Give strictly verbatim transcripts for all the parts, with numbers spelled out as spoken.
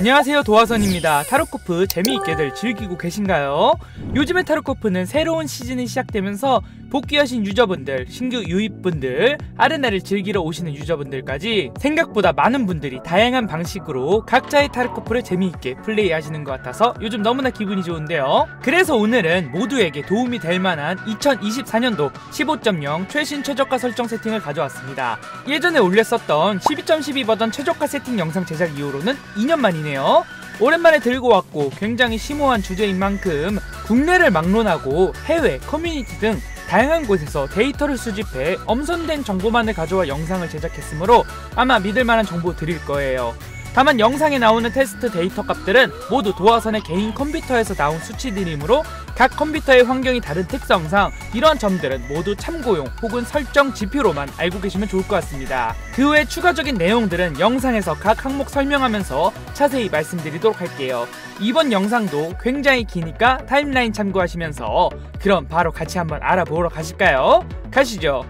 안녕하세요, 도화선입니다. 타로코프 재미있게들 즐기고 계신가요? 요즘에 타로코프는 새로운 시즌이 시작되면서 복귀하신 유저분들, 신규 유입분들, 아레나를 즐기러 오시는 유저분들까지 생각보다 많은 분들이 다양한 방식으로 각자의 타로코프를 재미있게 플레이하시는 것 같아서 요즘 너무나 기분이 좋은데요. 그래서 오늘은 모두에게 도움이 될 만한 이천이십사 년도 십오 점 영 최신 최저가 설정 세팅을 가져왔습니다. 예전에 올렸었던 십이 점 십이 버전 최저가 세팅 영상 제작 이후로는 이 년 만이네요. 오랜만에 들고 왔고 굉장히 심오한 주제인 만큼 국내를 막론하고 해외, 커뮤니티 등 다양한 곳에서 데이터를 수집해 엄선된 정보만을 가져와 영상을 제작했으므로 아마 믿을만한 정보 드릴 거예요. 다만 영상에 나오는 테스트 데이터 값들은 모두 도화선의 개인 컴퓨터에서 나온 수치들이므로 각 컴퓨터의 환경이 다른 특성상 이러한 점들은 모두 참고용 혹은 설정 지표로만 알고 계시면 좋을 것 같습니다. 그 외 추가적인 내용들은 영상에서 각 항목 설명하면서 자세히 말씀드리도록 할게요. 이번 영상도 굉장히 기니까 타임라인 참고하시면서 그럼 바로 같이 한번 알아보러 가실까요? 가시죠.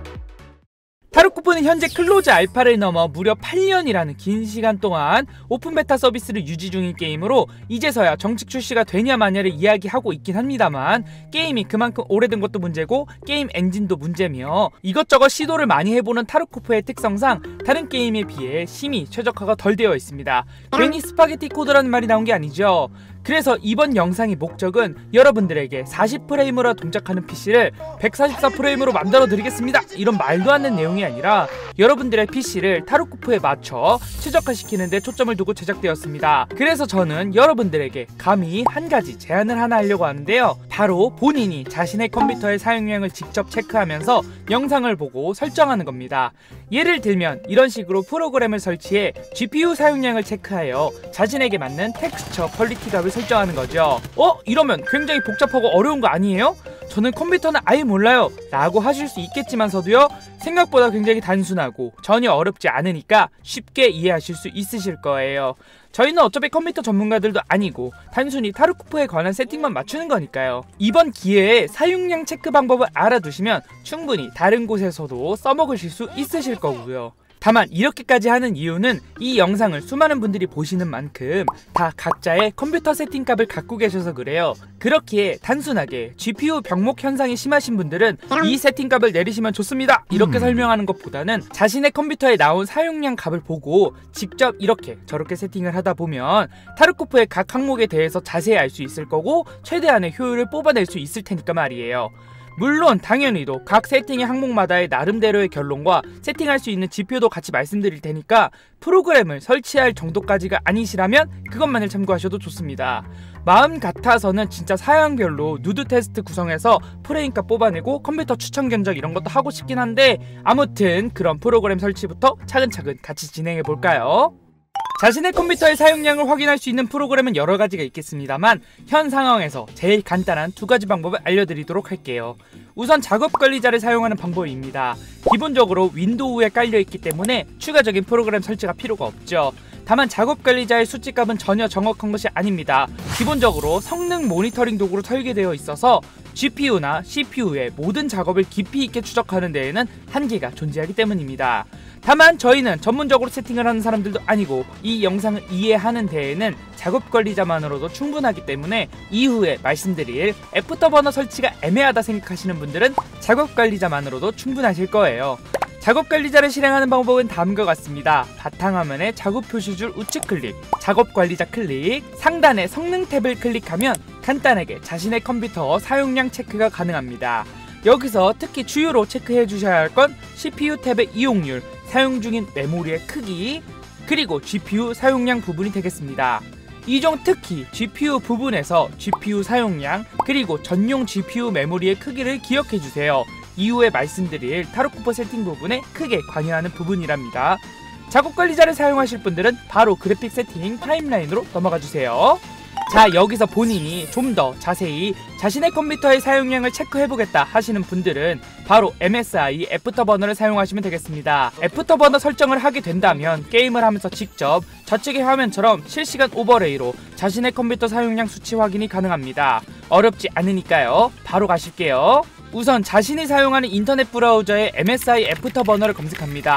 타로코프는 현재 클로즈 알파를 넘어 무려 팔 년이라는 긴 시간 동안 오픈 베타 서비스를 유지 중인 게임으로 이제서야 정식 출시가 되냐 마냐를 이야기하고 있긴 합니다만 게임이 그만큼 오래된 것도 문제고 게임 엔진도 문제며 이것저것 시도를 많이 해보는 타로코프의 특성상 다른 게임에 비해 심히 최적화가 덜 되어 있습니다. 괜히 스파게티 코드라는 말이 나온 게 아니죠. 그래서 이번 영상의 목적은 여러분들에게 사십 프레임으로 동작하는 피씨를 백사십사 프레임으로 만들어 드리겠습니다, 이런 말도 안 되는 내용이 아니라 여러분들의 피씨를 타로코프에 맞춰 최적화시키는 데 초점을 두고 제작되었습니다. 그래서 저는 여러분들에게 감히 한 가지 제안을 하나 하려고 하는데요. 바로 본인이 자신의 컴퓨터의 사용량을 직접 체크하면서 영상을 보고 설정하는 겁니다. 예를 들면 이런 식으로 프로그램을 설치해 지피유 사용량을 체크하여 자신에게 맞는 텍스처 퀄리티 값을 설정하는 거죠. 어? 이러면 굉장히 복잡하고 어려운 거 아니에요? 저는 컴퓨터는 아예 몰라요 라고 하실 수 있겠지만서도요, 생각보다 굉장히 단순하고 전혀 어렵지 않으니까 쉽게 이해하실 수 있으실 거예요. 저희는 어차피 컴퓨터 전문가들도 아니고 단순히 타로코프에 관한 세팅만 맞추는 거니까요. 이번 기회에 사용량 체크 방법을 알아두시면 충분히 다른 곳에서도 써먹으실 수 있으실 거고요. 다만 이렇게까지 하는 이유는 이 영상을 수많은 분들이 보시는 만큼 다 각자의 컴퓨터 세팅값을 갖고 계셔서 그래요. 그렇기에 단순하게 지피유 병목 현상이 심하신 분들은 이 세팅값을 내리시면 좋습니다 이렇게 음. 설명하는 것보다는 자신의 컴퓨터에 나온 사용량 값을 보고 직접 이렇게 저렇게 세팅을 하다 보면 타로코프의 각 항목에 대해서 자세히 알 수 있을 거고 최대한의 효율을 뽑아낼 수 있을 테니까 말이에요. 물론 당연히도 각 세팅의 항목마다의 나름대로의 결론과 세팅할 수 있는 지표도 같이 말씀드릴 테니까 프로그램을 설치할 정도까지가 아니시라면 그것만을 참고하셔도 좋습니다. 마음 같아서는 진짜 사양별로 누드 테스트 구성해서 프레임값 뽑아내고 컴퓨터 추천 견적 이런 것도 하고 싶긴 한데 아무튼 그런 프로그램 설치부터 차근차근 같이 진행해 볼까요? 자신의 컴퓨터의 사용량을 확인할 수 있는 프로그램은 여러 가지가 있겠습니다만 현 상황에서 제일 간단한 두 가지 방법을 알려드리도록 할게요. 우선 작업 관리자를 사용하는 방법입니다. 기본적으로 윈도우에 깔려있기 때문에 추가적인 프로그램 설치가 필요가 없죠. 다만 작업 관리자의 수치값은 전혀 정확한 것이 아닙니다. 기본적으로 성능 모니터링 도구로 설계되어 있어서 지피유나 씨피유의 모든 작업을 깊이 있게 추적하는 데에는 한계가 존재하기 때문입니다. 다만 저희는 전문적으로 세팅을 하는 사람들도 아니고 이 영상을 이해하는 데에는 작업 관리자만으로도 충분하기 때문에 이후에 말씀드릴 애프터버너 설치가 애매하다 생각하시는 분들은 작업 관리자만으로도 충분하실 거예요. 작업 관리자를 실행하는 방법은 다음과 같습니다. 바탕화면에 작업 표시줄 우측 클릭, 작업 관리자 클릭, 상단에 성능 탭을 클릭하면 간단하게 자신의 컴퓨터 사용량 체크가 가능합니다. 여기서 특히 주요로 체크해 주셔야 할 건 씨피유 탭의 이용률, 사용 중인 메모리의 크기, 그리고 지피유 사용량 부분이 되겠습니다. 이 중 특히 지피유 부분에서 지피유 사용량 그리고 전용 지피유 메모리의 크기를 기억해 주세요. 이후에 말씀드릴 타로코프 세팅 부분에 크게 관여하는 부분이랍니다. 작업 관리자를 사용하실 분들은 바로 그래픽 세팅 타임라인으로 넘어가 주세요. 자, 여기서 본인이 좀 더 자세히 자신의 컴퓨터의 사용량을 체크해보겠다 하시는 분들은 바로 엠에스아이 애프터버너를 사용하시면 되겠습니다. 애프터버너 설정을 하게 된다면 게임을 하면서 직접 저측의 화면처럼 실시간 오버레이로 자신의 컴퓨터 사용량 수치 확인이 가능합니다. 어렵지 않으니까요. 바로 가실게요. 우선 자신이 사용하는 인터넷 브라우저에 엠에스아이 애프터버너를 검색합니다.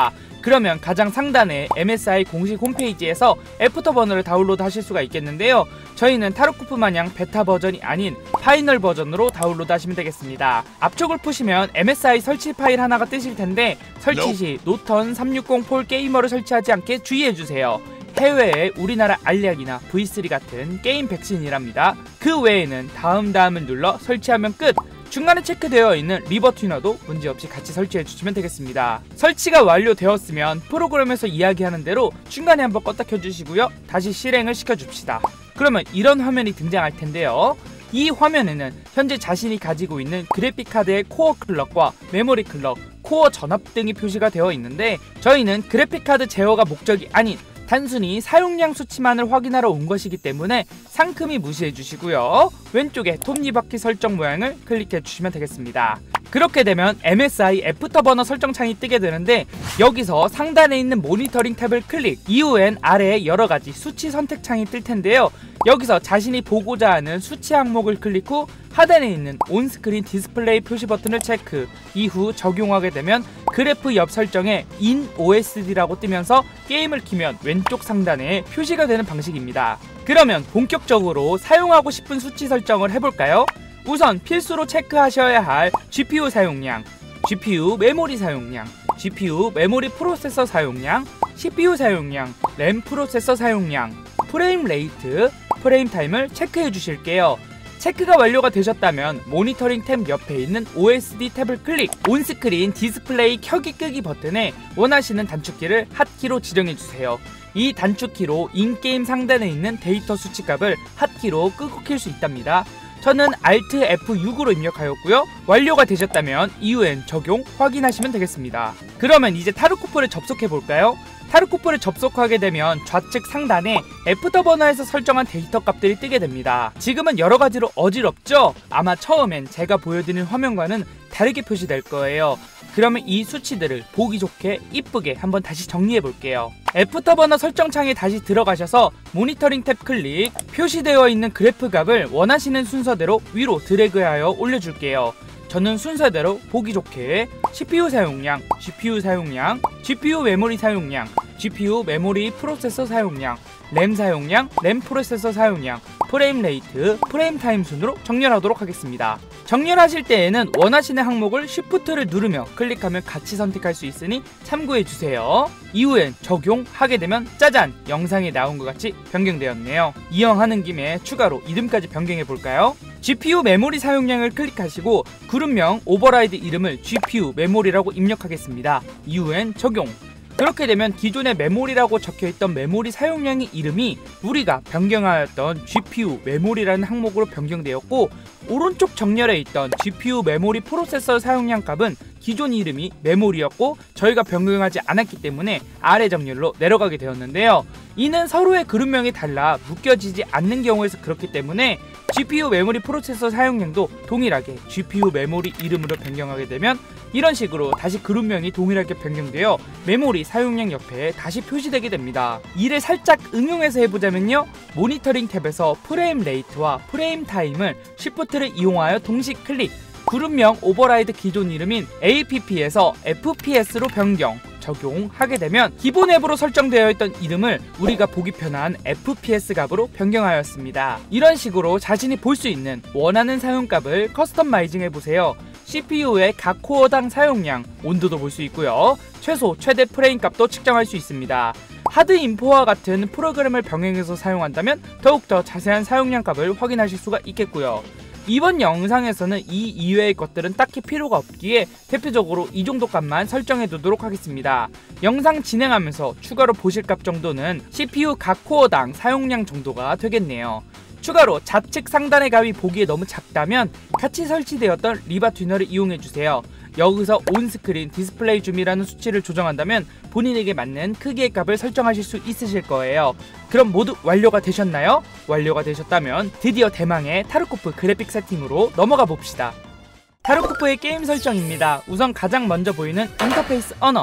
그러면 가장 상단에 엠에스아이 공식 홈페이지에서 애프터버너를 다운로드 하실 수가 있겠는데요. 저희는 타로코프 마냥 베타 버전이 아닌 파이널 버전으로 다운로드 하시면 되겠습니다. 앞쪽을 푸시면 엠에스아이 설치 파일 하나가 뜨실 텐데 설치 시 노턴 삼백육십 폴 게이머를 설치하지 않게 주의해주세요. 해외에 우리나라 알약이나 브이쓰리 같은 게임 백신이랍니다. 그 외에는 다음 다음을 눌러 설치하면 끝! 중간에 체크되어 있는 리버 튜너도 문제없이 같이 설치해 주시면 되겠습니다. 설치가 완료되었으면 프로그램에서 이야기하는 대로 중간에 한번 껐다 켜주시고요. 다시 실행을 시켜줍시다. 그러면 이런 화면이 등장할 텐데요. 이 화면에는 현재 자신이 가지고 있는 그래픽카드의 코어 클럭과 메모리 클럭, 코어 전압 등이 표시가 되어 있는데 저희는 그래픽카드 제어가 목적이 아닌 단순히 사용량 수치만을 확인하러 온 것이기 때문에 상큼히 무시해 주시고요. 왼쪽에 톱니바퀴 설정 모양을 클릭해 주시면 되겠습니다. 그렇게 되면 엠에스아이 애프터버너 설정 창이 뜨게 되는데 여기서 상단에 있는 모니터링 탭을 클릭, 이후엔 아래에 여러가지 수치 선택 창이 뜰 텐데요. 여기서 자신이 보고자 하는 수치 항목을 클릭 후 하단에 있는 온스크린 디스플레이 표시 버튼을 체크, 이후 적용하게 되면 그래프 옆 설정에 인 오에스디라고 뜨면서 게임을 키면 왼쪽 상단에 표시가 되는 방식입니다. 그러면 본격적으로 사용하고 싶은 수치 설정을 해볼까요? 우선 필수로 체크하셔야 할 지피유 사용량, 지피유 메모리 사용량, 지피유 메모리 프로세서 사용량, 씨피유 사용량, 램 프로세서 사용량, 프레임 레이트, 프레임 타임을 체크해 주실게요. 체크가 완료가 되셨다면 모니터링 탭 옆에 있는 오에스디 탭을 클릭, 온스크린 디스플레이 켜기 끄기 버튼에 원하시는 단축키를 핫키로 지정해주세요. 이 단축키로 인게임 상단에 있는 데이터 수치값을 핫키로 끄고 킬 수 있답니다. 저는 알트 에프 육으로 입력하였고요. 완료가 되셨다면 이후엔 적용 확인하시면 되겠습니다. 그러면 이제 타로코프를 접속해볼까요? 타로코프를 접속하게 되면 좌측 상단에 애프터버너에서 설정한 데이터 값들이 뜨게 됩니다. 지금은 여러가지로 어지럽죠? 아마 처음엔 제가 보여드린 화면과는 다르게 표시될 거예요. 그러면 이 수치들을 보기 좋게 이쁘게 한번 다시 정리해 볼게요. 애프터버너 설정창에 다시 들어가셔서 모니터링 탭 클릭, 표시되어 있는 그래프 값을 원하시는 순서대로 위로 드래그하여 올려줄게요. 저는 순서대로 보기 좋게 씨피유 사용량, 지피유 사용량, 지피유 메모리 사용량, 지피유 메모리 프로세서 사용량, 램 사용량, 램 프로세서 사용량, 프레임 레이트, 프레임 타임 순으로 정렬하도록 하겠습니다. 정렬하실 때에는 원하시는 항목을 쉬프트를 누르며 클릭하면 같이 선택할 수 있으니 참고해주세요. 이후엔 적용하게 되면 짜잔! 영상에 나온 것 같이 변경되었네요. 이왕하는 김에 추가로 이름까지 변경해볼까요? 지피유 메모리 사용량을 클릭하시고 그룹명 오버라이드 이름을 지피유 메모리라고 입력하겠습니다. 이후엔 적용. 그렇게 되면 기존의 메모리라고 적혀있던 메모리 사용량의 이름이 우리가 변경하였던 지피유 메모리라는 항목으로 변경되었고, 오른쪽 정렬에 있던 지피유 메모리 프로세서 사용량 값은 기존 이름이 메모리였고 저희가 변경하지 않았기 때문에 아래 정렬로 내려가게 되었는데요. 이는 서로의 그룹명이 달라 묶여지지 않는 경우에서 그렇기 때문에 지피유 메모리 프로세서 사용량도 동일하게 지피유 메모리 이름으로 변경하게 되면 이런 식으로 다시 그룹명이 동일하게 변경되어 메모리 사용량 옆에 다시 표시되게 됩니다. 이를 살짝 응용해서 해보자면요, 모니터링 탭에서 프레임 레이트와 프레임 타임을 쉬프트를 이용하여 동시 클릭, 그룹명 오버라이드 기존 이름인 에이피피에서 에프피에스로 변경, 적용하게 되면 기본 앱으로 설정되어 있던 이름을 우리가 보기 편한 에프피에스 값으로 변경하였습니다. 이런 식으로 자신이 볼 수 있는 원하는 사용값을 커스터마이징 해보세요. 씨피유의 각 코어당 사용량, 온도도 볼 수 있고요. 최소, 최대 프레임 값도 측정할 수 있습니다. 하드 인포와 같은 프로그램을 병행해서 사용한다면 더욱더 자세한 사용량 값을 확인하실 수가 있겠고요. 이번 영상에서는 이 이외의 것들은 딱히 필요가 없기에 대표적으로 이 정도 값만 설정해 두도록 하겠습니다. 영상 진행하면서 추가로 보실 값 정도는 씨피유 각 코어당 사용량 정도가 되겠네요. 추가로 좌측 상단의 값이 보기에 너무 작다면 같이 설치되었던 리바 튜너를 이용해주세요. 여기서 온스크린 디스플레이 줌이라는 수치를 조정한다면 본인에게 맞는 크기의 값을 설정하실 수 있으실 거예요. 그럼 모두 완료가 되셨나요? 완료가 되셨다면 드디어 대망의 타로코프 그래픽 세팅으로 넘어가 봅시다. 타로코프의 게임 설정입니다. 우선 가장 먼저 보이는 인터페이스 언어,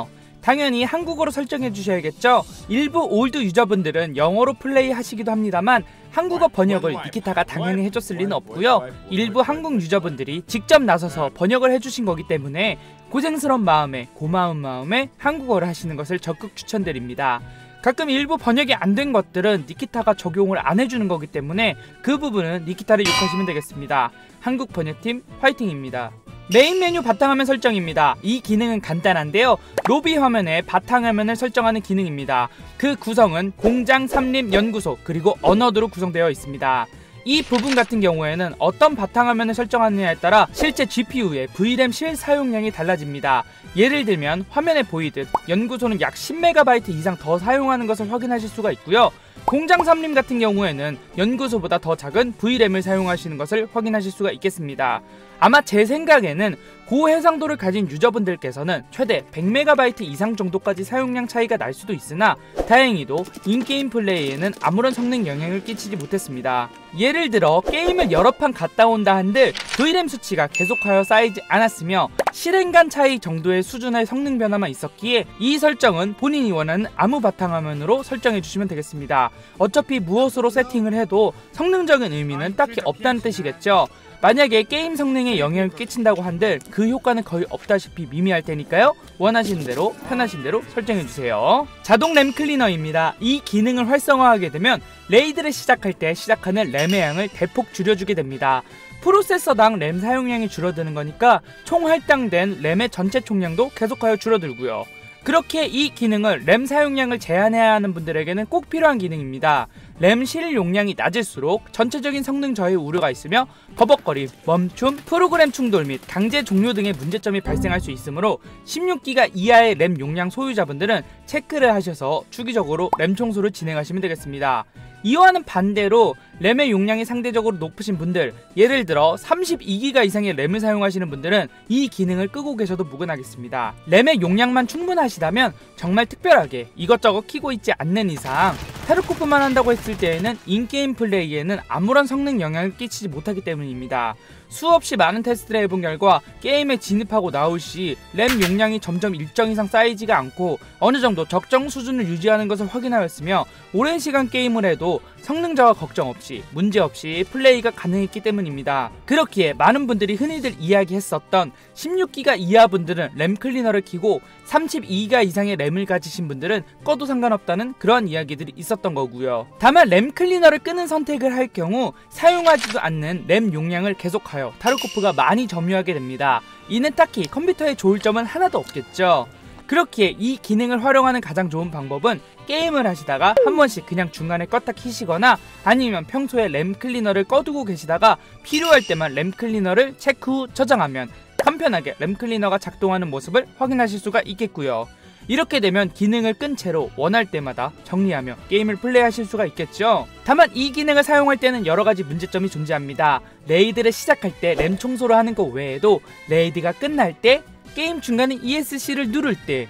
당연히 한국어로 설정해 주셔야겠죠. 일부 올드 유저분들은 영어로 플레이 하시기도 합니다만 한국어 번역을 니키타가 당연히 해줬을 리는 없고요. 일부 한국 유저분들이 직접 나서서 번역을 해주신 거기 때문에 고생스러운 마음에 고마운 마음에 한국어를 하시는 것을 적극 추천드립니다. 가끔 일부 번역이 안 된 것들은 니키타가 적용을 안 해주는 거기 때문에 그 부분은 니키타를 욕하시면 되겠습니다. 한국 번역팀 화이팅입니다. 메인 메뉴 바탕화면 설정입니다. 이 기능은 간단한데요. 로비 화면에 바탕화면을 설정하는 기능입니다. 그 구성은 공장, 삼림, 연구소, 그리고 언어드로 구성되어 있습니다. 이 부분 같은 경우에는 어떤 바탕화면을 설정하느냐에 따라 실제 지피유의 브이램 실사용량이 달라집니다. 예를 들면 화면에 보이듯 연구소는 약 십 메가바이트 이상 더 사용하는 것을 확인하실 수가 있고요. 공장 삼림 같은 경우에는 연구소보다 더 작은 브이램을 사용하시는 것을 확인하실 수가 있겠습니다. 아마 제 생각에는 고해상도를 가진 유저분들께서는 최대 백 메가바이트 이상 정도까지 사용량 차이가 날 수도 있으나 다행히도 인게임 플레이에는 아무런 성능 영향을 끼치지 못했습니다. 예를 들어 게임을 여러 판 갔다 온다 한들 브이램 수치가 계속하여 쌓이지 않았으며 실행간 차이 정도의 수준의 성능 변화만 있었기에 이 설정은 본인이 원하는 아무 바탕화면으로 설정해 주시면 되겠습니다. 어차피 무엇으로 세팅을 해도 성능적인 의미는 딱히 없다는 뜻이겠죠. 만약에 게임 성능에 영향을 끼친다고 한들 그 효과는 거의 없다시피 미미할 테니까요. 원하시는 대로 편하신 대로 설정해주세요. 자동 램 클리너입니다. 이 기능을 활성화하게 되면 레이드를 시작할 때 시작하는 램의 양을 대폭 줄여주게 됩니다. 프로세서당 램 사용량이 줄어드는 거니까 총 할당된 램의 전체 총량도 계속하여 줄어들고요. 그렇게 이 기능을 램 사용량을 제한해야 하는 분들에게는 꼭 필요한 기능입니다. 램 실 용량이 낮을수록 전체적인 성능 저해 우려가 있으며 버벅거림, 멈춤, 프로그램 충돌 및 강제 종료 등의 문제점이 발생할 수 있으므로 십육 기가 이하의 램 용량 소유자분들은 체크를 하셔서 주기적으로 램 청소를 진행하시면 되겠습니다. 이와는 반대로 램의 용량이 상대적으로 높으신 분들, 예를 들어 삼십이 기가 이상의 램을 사용하시는 분들은 이 기능을 끄고 계셔도 무관하겠습니다. 램의 용량만 충분하시다면 정말 특별하게 이것저것 키고 있지 않는 이상 타르코프만 한다고 했을 때에는 인게임 플레이에는 아무런 성능 영향을 끼치지 못하기 때문입니다. 수없이 많은 테스트를 해본 결과 게임에 진입하고 나올 시 램 용량이 점점 일정 이상 쌓이지가 않고 어느 정도 적정 수준을 유지하는 것을 확인하였으며 오랜 시간 게임을 해도 성능 저하 걱정 없이 문제없이 플레이가 가능했기 때문입니다. 그렇기에 많은 분들이 흔히들 이야기했었던 십육 기가 이하 분들은 램 클리너를 켜고 삼십이 기가 이상의 램을 가지신 분들은 꺼도 상관없다는 그런 이야기들이 있었던 거고요. 다만 램 클리너를 끄는 선택을 할 경우 사용하지도 않는 램 용량을 계속하여 타르코프가 많이 점유하게 됩니다. 이는 딱히 컴퓨터에 좋을 점은 하나도 없겠죠. 그렇기에 이 기능을 활용하는 가장 좋은 방법은 게임을 하시다가 한 번씩 그냥 중간에 껐다 키시거나 아니면 평소에 램 클리너를 꺼두고 계시다가 필요할 때만 램 클리너를 체크 후 저장하면 간편하게 램 클리너가 작동하는 모습을 확인하실 수가 있겠고요. 이렇게 되면 기능을 끈 채로 원할 때마다 정리하며 게임을 플레이하실 수가 있겠죠. 다만 이 기능을 사용할 때는 여러가지 문제점이 존재합니다. 레이드를 시작할 때 램 청소를 하는 것 외에도 레이드가 끝날 때, 게임 중간에 이에스씨를 누를 때,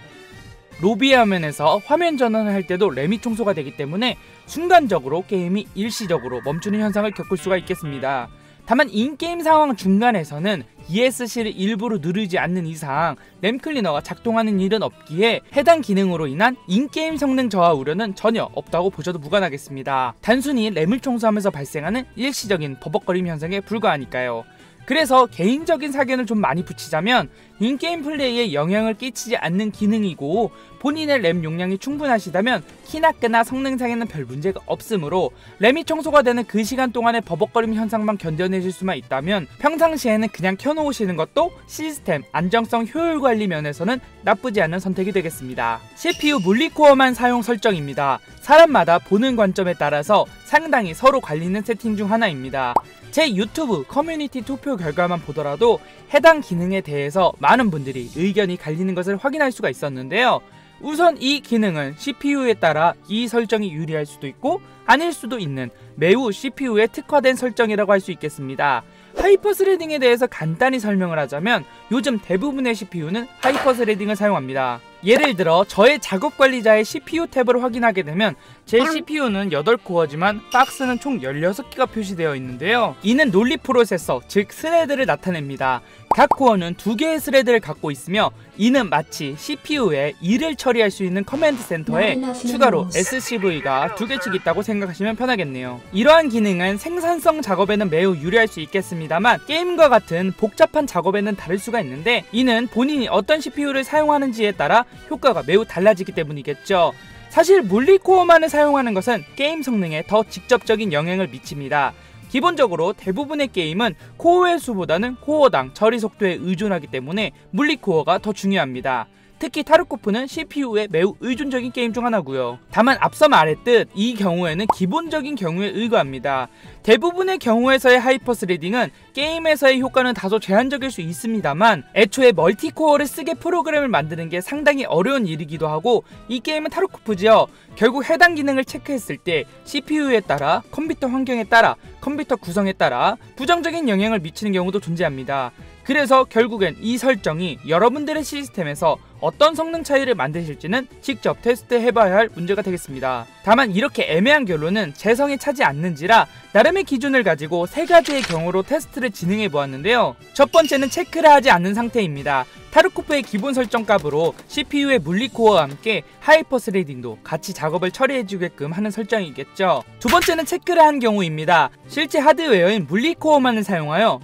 로비 화면에서 화면 전환을 할 때도 램이 청소가 되기 때문에 순간적으로 게임이 일시적으로 멈추는 현상을 겪을 수가 있겠습니다. 다만 인게임 상황 중간에서는 이에스씨를 일부러 누르지 않는 이상 램 클리너가 작동하는 일은 없기에 해당 기능으로 인한 인게임 성능 저하 우려는 전혀 없다고 보셔도 무관하겠습니다. 단순히 램을 청소하면서 발생하는 일시적인 버벅거림 현상에 불과하니까요. 그래서 개인적인 사견을 좀 많이 붙이자면 인게임 플레이에 영향을 끼치지 않는 기능이고 본인의 램 용량이 충분하시다면 키나 끄나 성능상에는 별 문제가 없으므로 램이 청소가 되는 그 시간 동안의 버벅거림 현상만 견뎌내실 수만 있다면 평상시에는 그냥 켜놓으시는 것도 시스템, 안정성, 효율 관리 면에서는 나쁘지 않은 선택이 되겠습니다. 씨피유 물리코어만 사용 설정입니다. 사람마다 보는 관점에 따라서 상당히 서로 갈리는 세팅 중 하나입니다. 제 유튜브 커뮤니티 투표 결과만 보더라도 해당 기능에 대해서 많은 분들이 의견이 갈리는 것을 확인할 수가 있었는데요. 우선 이 기능은 씨피유에 따라 이 설정이 유리할 수도 있고 아닐 수도 있는 매우 씨피유에 특화된 설정이라고 할 수 있겠습니다. 하이퍼 스레딩에 대해서 간단히 설명을 하자면 요즘 대부분의 씨피유는 하이퍼 스레딩을 사용합니다. 예를 들어 저의 작업 관리자의 씨피유 탭을 확인하게 되면 제 씨피유는 여덟 코어지만 박스는 총 열여섯 개가 표시되어 있는데요. 이는 논리 프로세서, 즉 스레드를 나타냅니다. 각 코어는 두 개의 스레드를 갖고 있으며 이는 마치 씨피유에 일을 처리할 수 있는 커맨드 센터에 추가로 에스씨브이가 두 개씩 있다고 생각하시면 편하겠네요. 이러한 기능은 생산성 작업에는 매우 유리할 수 있겠습니다만 게임과 같은 복잡한 작업에는 다를 수가 있는데 이는 본인이 어떤 씨피유를 사용하는지에 따라 효과가 매우 달라지기 때문이겠죠. 사실 물리코어만을 사용하는 것은 게임 성능에 더 직접적인 영향을 미칩니다. 기본적으로 대부분의 게임은 코어의 수보다는 코어당 처리 속도에 의존하기 때문에 물리코어가 더 중요합니다. 특히 타르코프는 씨피유에 매우 의존적인 게임 중 하나고요. 다만 앞서 말했듯 이 경우에는 기본적인 경우에 의거합니다. 대부분의 경우에서의 하이퍼스레딩은 게임에서의 효과는 다소 제한적일 수 있습니다만 애초에 멀티코어를 쓰게 프로그램을 만드는 게 상당히 어려운 일이기도 하고 이 게임은 타르코프지요. 결국 해당 기능을 체크했을 때 씨피유에 따라 컴퓨터 환경에 따라 컴퓨터 구성에 따라 부정적인 영향을 미치는 경우도 존재합니다. 그래서 결국엔 이 설정이 여러분들의 시스템에서 어떤 성능 차이를 만드실지는 직접 테스트해봐야 할 문제가 되겠습니다. 다만 이렇게 애매한 결론은 제 성에 차지 않는지라 나름의 기준을 가지고 세 가지의 경우로 테스트를 진행해 보았는데요. 첫 번째는 체크를 하지 않는 상태입니다. 타르코프의 기본 설정 값으로 씨피유의 물리코어와 함께 하이퍼스레딩도 같이 작업을 처리해주게끔 하는 설정이겠죠. 두 번째는 체크를 한 경우입니다. 실제 하드웨어인 물리코어만을 사용하여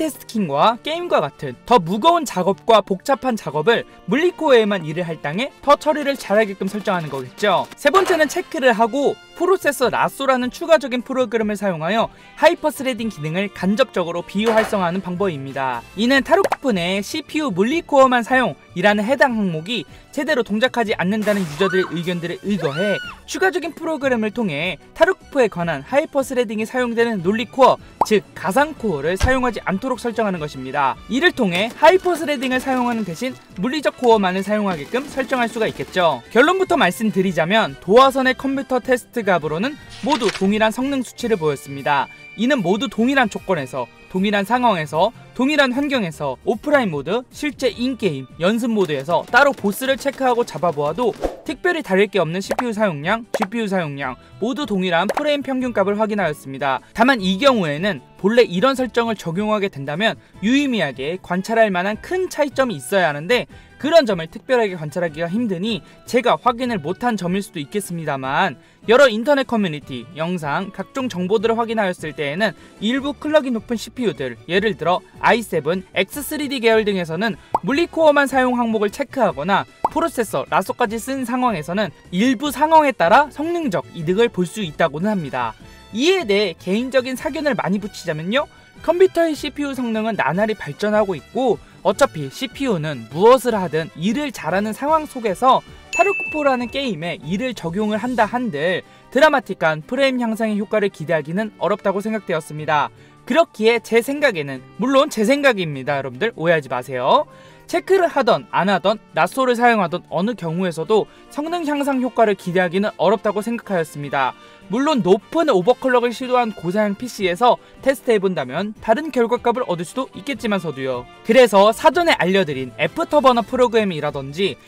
멀티태스킹과 게임과 같은 더 무거운 작업과 복잡한 작업을 물리코어에만 일을 할당해 더 처리를 잘하게끔 설정하는 거겠죠. 세 번째는 체크를 하고 프로세서 라쏘라는 추가적인 프로그램을 사용하여 하이퍼스레딩 기능을 간접적으로 비활성화하는 방법입니다. 이는 타르코프 내 씨피유 물리코어만 사용이라는 해당 항목이 제대로 동작하지 않는다는 유저들의 의견들에 의거해 추가적인 프로그램을 통해 타르코프에 관한 하이퍼스레딩이 사용되는 논리코어, 즉 가상코어를 사용하지 않도록 설정하는 것입니다. 이를 통해 하이퍼스레딩을 사용하는 대신 물리적 코어만을 사용하게끔 설정할 수가 있겠죠. 결론부터 말씀드리자면 도화선의 컴퓨터 테스트 값으로는 모두 동일한 성능 수치를 보였습니다. 이는 모두 동일한 조건에서, 동일한 상황에서, 동일한 환경에서 오프라인 모드, 실제 인게임, 연습 모드에서 따로 보스를 체크하고 잡아보아도 특별히 다를 게 없는 씨피유 사용량, 지피유 사용량 모두 동일한 프레임 평균값을 확인하였습니다. 다만 이 경우에는 본래 이런 설정을 적용하게 된다면 유의미하게 관찰할 만한 큰 차이점이 있어야 하는데 그런 점을 특별하게 관찰하기가 힘드니 제가 확인을 못한 점일 수도 있겠습니다만 여러 인터넷 커뮤니티, 영상, 각종 정보들을 확인하였을 때에는 일부 클럭이 높은 씨피유들, 예를 들어 아이 세븐, 엑스 쓰리디 계열 등에서는 물리코어만 사용 항목을 체크하거나 프로세서, 라쏘까지 쓴 상황에서는 일부 상황에 따라 성능적 이득을 볼 수 있다고는 합니다. 이에 대해 개인적인 사견을 많이 붙이자면요, 컴퓨터의 씨피유 성능은 나날이 발전하고 있고 어차피 씨피유는 무엇을 하든 일을 잘하는 상황 속에서 타르코프라는 게임에 이를 적용을 한다 한들 드라마틱한 프레임 향상의 효과를 기대하기는 어렵다고 생각되었습니다. 그렇기에 제 생각에는, 물론 제 생각입니다, 여러분들 오해하지 마세요, 체크를 하던 안 하던 라쏘를 사용하던 어느 경우에서도 성능 향상 효과를 기대하기는 어렵다고 생각하였습니다. 물론 높은 오버클럭을 시도한 고사양 피시에서 테스트해본다면 다른 결과값을 얻을 수도 있겠지만서도요. 그래서 사전에 알려드린 애프터버너 프로그램이라든지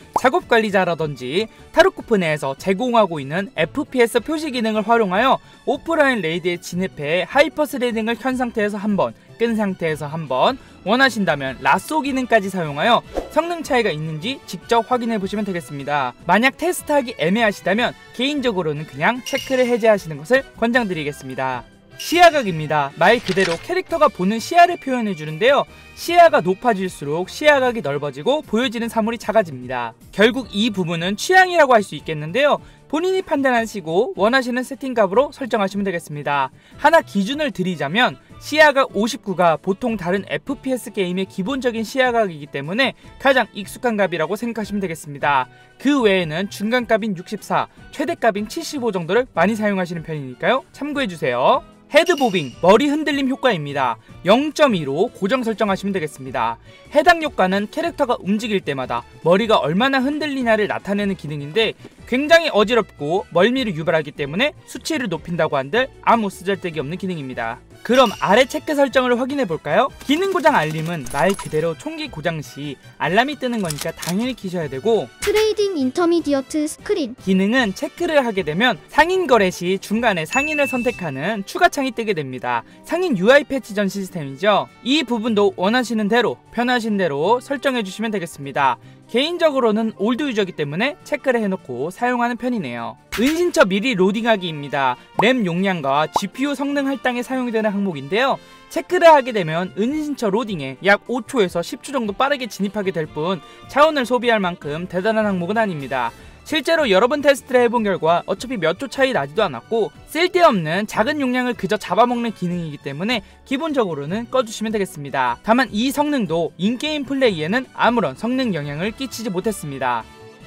작업관리자라든지 타르코프 내에서 제공하고 있는 에프피에스 표시 기능을 활용하여 오프라인 레이드에 진입해 하이퍼스레딩을 켠 상태에서 한번, 끈 상태에서 한번, 원하신다면 라쏘 기능까지 사용하여 성능 차이가 있는지 직접 확인해보시면 되겠습니다. 만약 테스트하기 애매하시다면 개인적으로는 그냥 체크를 해제하시는 것을 권장드리겠습니다. 시야각입니다. 말 그대로 캐릭터가 보는 시야를 표현해주는데요, 시야가 높아질수록 시야각이 넓어지고 보여지는 사물이 작아집니다. 결국 이 부분은 취향이라고 할 수 있겠는데요, 본인이 판단하시고 원하시는 세팅값으로 설정하시면 되겠습니다. 하나 기준을 드리자면 시야각 오십구가 보통 다른 에프피에스 게임의 기본적인 시야각이기 때문에 가장 익숙한 값이라고 생각하시면 되겠습니다. 그 외에는 중간값인 육십사, 최대값인 칠십오 정도를 많이 사용하시는 편이니까요, 참고해주세요. 헤드보빙, 머리 흔들림 효과입니다. 영 점 이로 고정 설정하시면 되겠습니다. 해당 효과는 캐릭터가 움직일 때마다 머리가 얼마나 흔들리냐를 나타내는 기능인데 굉장히 어지럽고 멀미를 유발하기 때문에 수치를 높인다고 한들 아무 쓰잘데기 없는 기능입니다. 그럼 아래 체크 설정을 확인해 볼까요? 기능 고장 알림은 말 그대로 총기 고장 시 알람이 뜨는 거니까 당연히 키셔야 되고, 트레이딩 인터미디어트 스크린 기능은 체크를 하게 되면 상인 거래 시 중간에 상인을 선택하는 추가 창이 뜨게 됩니다. 상인 유아이 패치 전 시스템이죠. 이 부분도 원하시는 대로 편하신 대로 설정해 주시면 되겠습니다. 개인적으로는 올드 유저이기 때문에 체크를 해놓고 사용하는 편이네요. 은신처 미리 로딩하기입니다. 램 용량과 지피유 성능 할당에 사용이 되는 항목인데요. 체크를 하게 되면 은신처 로딩에 약 오 초에서 십 초 정도 빠르게 진입하게 될 뿐 차원을 소비할 만큼 대단한 항목은 아닙니다. 실제로 여러 번 테스트를 해본 결과 어차피 몇 초 차이 나지도 않았고 쓸데없는 작은 용량을 그저 잡아먹는 기능이기 때문에 기본적으로는 꺼주시면 되겠습니다. 다만 이 성능도 인게임 플레이에는 아무런 성능 영향을 끼치지 못했습니다.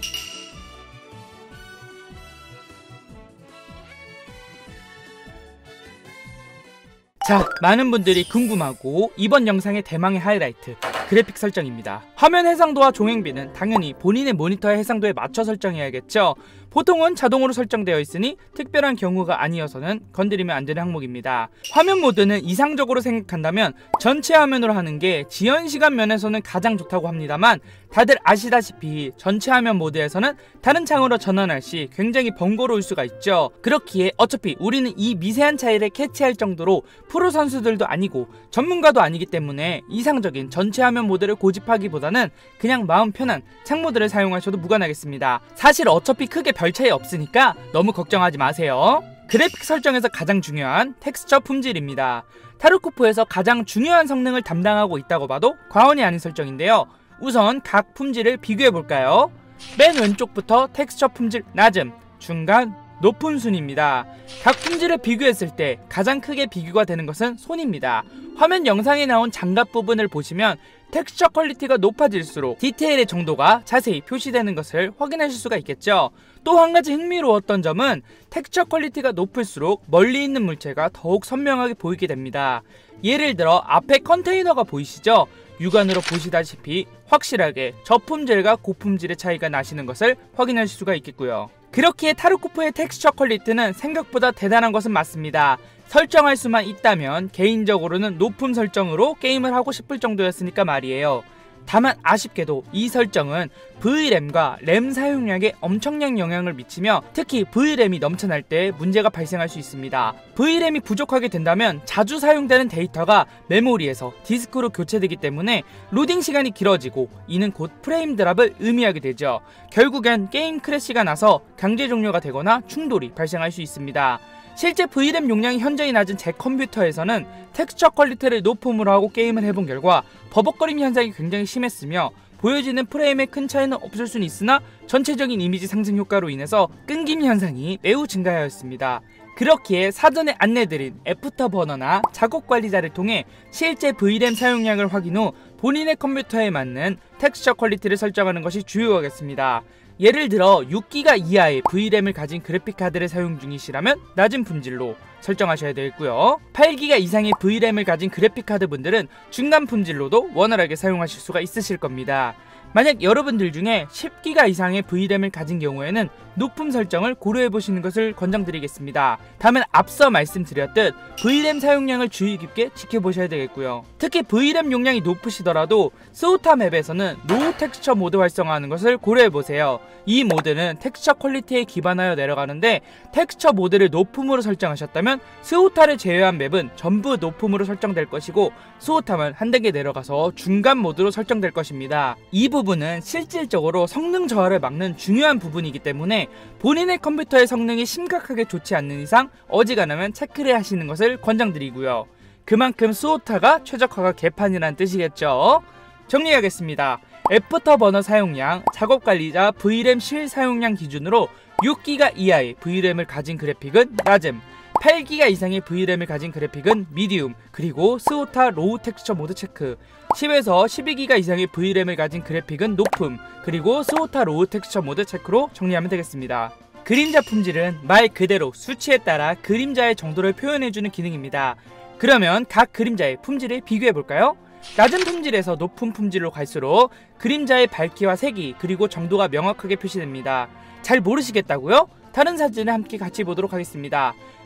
자, 많은 분들이 궁금하고 이번 영상의 대망의 하이라이트, 그래픽 설정입니다. 화면 해상도와 종횡비는 당연히 본인의 모니터의 해상도에 맞춰 설정해야겠죠. 보통은 자동으로 설정되어 있으니 특별한 경우가 아니어서는 건드리면 안 되는 항목입니다. 화면 모드는 이상적으로 생각한다면 전체 화면으로 하는 게 지연시간 면에서는 가장 좋다고 합니다만, 다들 아시다시피 전체 화면 모드에서는 다른 창으로 전환할 시 굉장히 번거로울 수가 있죠. 그렇기에 어차피 우리는 이 미세한 차이를 캐치할 정도로 프로 선수들도 아니고 전문가도 아니기 때문에 이상적인 전체 화면 모드를 고집하기보다는 그냥 마음 편한 창 모드를 사용하셔도 무관하겠습니다. 사실 어차피 크게 별 차이 없으니까 너무 걱정하지 마세요. 그래픽 설정에서 가장 중요한 텍스처 품질입니다. 타르코프에서 가장 중요한 성능을 담당하고 있다고 봐도 과언이 아닌 설정인데요. 우선 각 품질을 비교해볼까요? 맨 왼쪽부터 텍스처 품질 낮음, 중간, 높은 순입니다. 각 품질을 비교했을 때 가장 크게 비교가 되는 것은 손입니다. 화면 영상에 나온 장갑 부분을 보시면 텍스처 퀄리티가 높아질수록 디테일의 정도가 자세히 표시되는 것을 확인하실 수가 있겠죠. 또 한 가지 흥미로웠던 점은 텍스처 퀄리티가 높을수록 멀리 있는 물체가 더욱 선명하게 보이게 됩니다. 예를 들어 앞에 컨테이너가 보이시죠? 육안으로 보시다시피 확실하게 저품질과 고품질의 차이가 나시는 것을 확인하실 수가 있겠고요. 그렇기에 타르코프의 텍스처 퀄리티는 생각보다 대단한 것은 맞습니다. 설정할 수만 있다면 개인적으로는 높음 설정으로 게임을 하고 싶을 정도였으니까 말이에요. 다만 아쉽게도 이 설정은 브이램과 램 사용량에 엄청난 영향을 미치며 특히 브이램이 넘쳐날 때 문제가 발생할 수 있습니다. 브이램이 부족하게 된다면 자주 사용되는 데이터가 메모리에서 디스크로 교체되기 때문에 로딩 시간이 길어지고 이는 곧 프레임 드랍을 의미하게 되죠. 결국엔 게임 크래시가 나서 강제 종료가 되거나 충돌이 발생할 수 있습니다. 실제 브이램 용량이 현저히 낮은 제 컴퓨터에서는 텍스처 퀄리티를 높음으로 하고 게임을 해본 결과 버벅거림 현상이 굉장히 심했으며 보여지는 프레임에 큰 차이는 없을 수는 있으나 전체적인 이미지 상승 효과로 인해서 끊김 현상이 매우 증가하였습니다. 그렇기에 사전에 안내드린 애프터버너나 작업관리자를 통해 실제 브이램 사용량을 확인 후 본인의 컴퓨터에 맞는 텍스처 퀄리티를 설정하는 것이 주요하겠습니다. 예를 들어 육 기가 이하의 브이램을 가진 그래픽카드를 사용 중이시라면 낮은 품질로 설정하셔야 되겠고요. 팔 기가 이상의 브이램을 가진 그래픽카드 분들은 중간 품질로도 원활하게 사용하실 수가 있으실 겁니다. 만약 여러분들 중에 십 기가 이상의 브이램을 가진 경우에는 높음 설정을 고려해보시는 것을 권장드리겠습니다. 다만 앞서 말씀드렸듯 브이램 사용량을 주의 깊게 지켜보셔야 되겠고요. 특히 브이램 용량이 높으시더라도 스오타 맵에서는 로우 텍스처 모드 활성화하는 것을 고려해보세요. 이 모드는 텍스처 퀄리티에 기반하여 내려가는데 텍스처 모드를 높음으로 설정하셨다면 스오타를 제외한 맵은 전부 높음으로 설정될 것이고 스오타만 한 단계 내려가서 중간 모드로 설정될 것입니다. 이 부분은 실질적으로 성능 저하를 막는 중요한 부분이기 때문에 본인의 컴퓨터의 성능이 심각하게 좋지 않는 이상 어지간하면 체크를 하시는 것을 권장드리고요. 그만큼 스오타가 최적화가 개판이란 뜻이겠죠. 정리하겠습니다. 애프터버너 사용량, 작업관리자 브이램 실 사용량 기준으로 육 기가 이하의 브이램을 가진 그래픽은 낮음, 팔 기가 이상의 브이램을 가진 그래픽은 미디움, 그리고 스오타 로우 텍스처 모드 체크, 십에서 십이 기가 이상의 브이램을 가진 그래픽은 높음, 그리고 스오타 로우 텍스처 모드 체크로 정리하면 되겠습니다. 그림자 품질은 말 그대로 수치에 따라 그림자의 정도를 표현해주는 기능입니다. 그러면 각 그림자의 품질을 비교해볼까요? 낮은 품질에서 높은 품질로 갈수록 그림자의 밝기와 색이 그리고 정도가 명확하게 표시됩니다. 잘 모르시겠다고요? 다른 사진을 함께 같이 보도록 하겠습니다.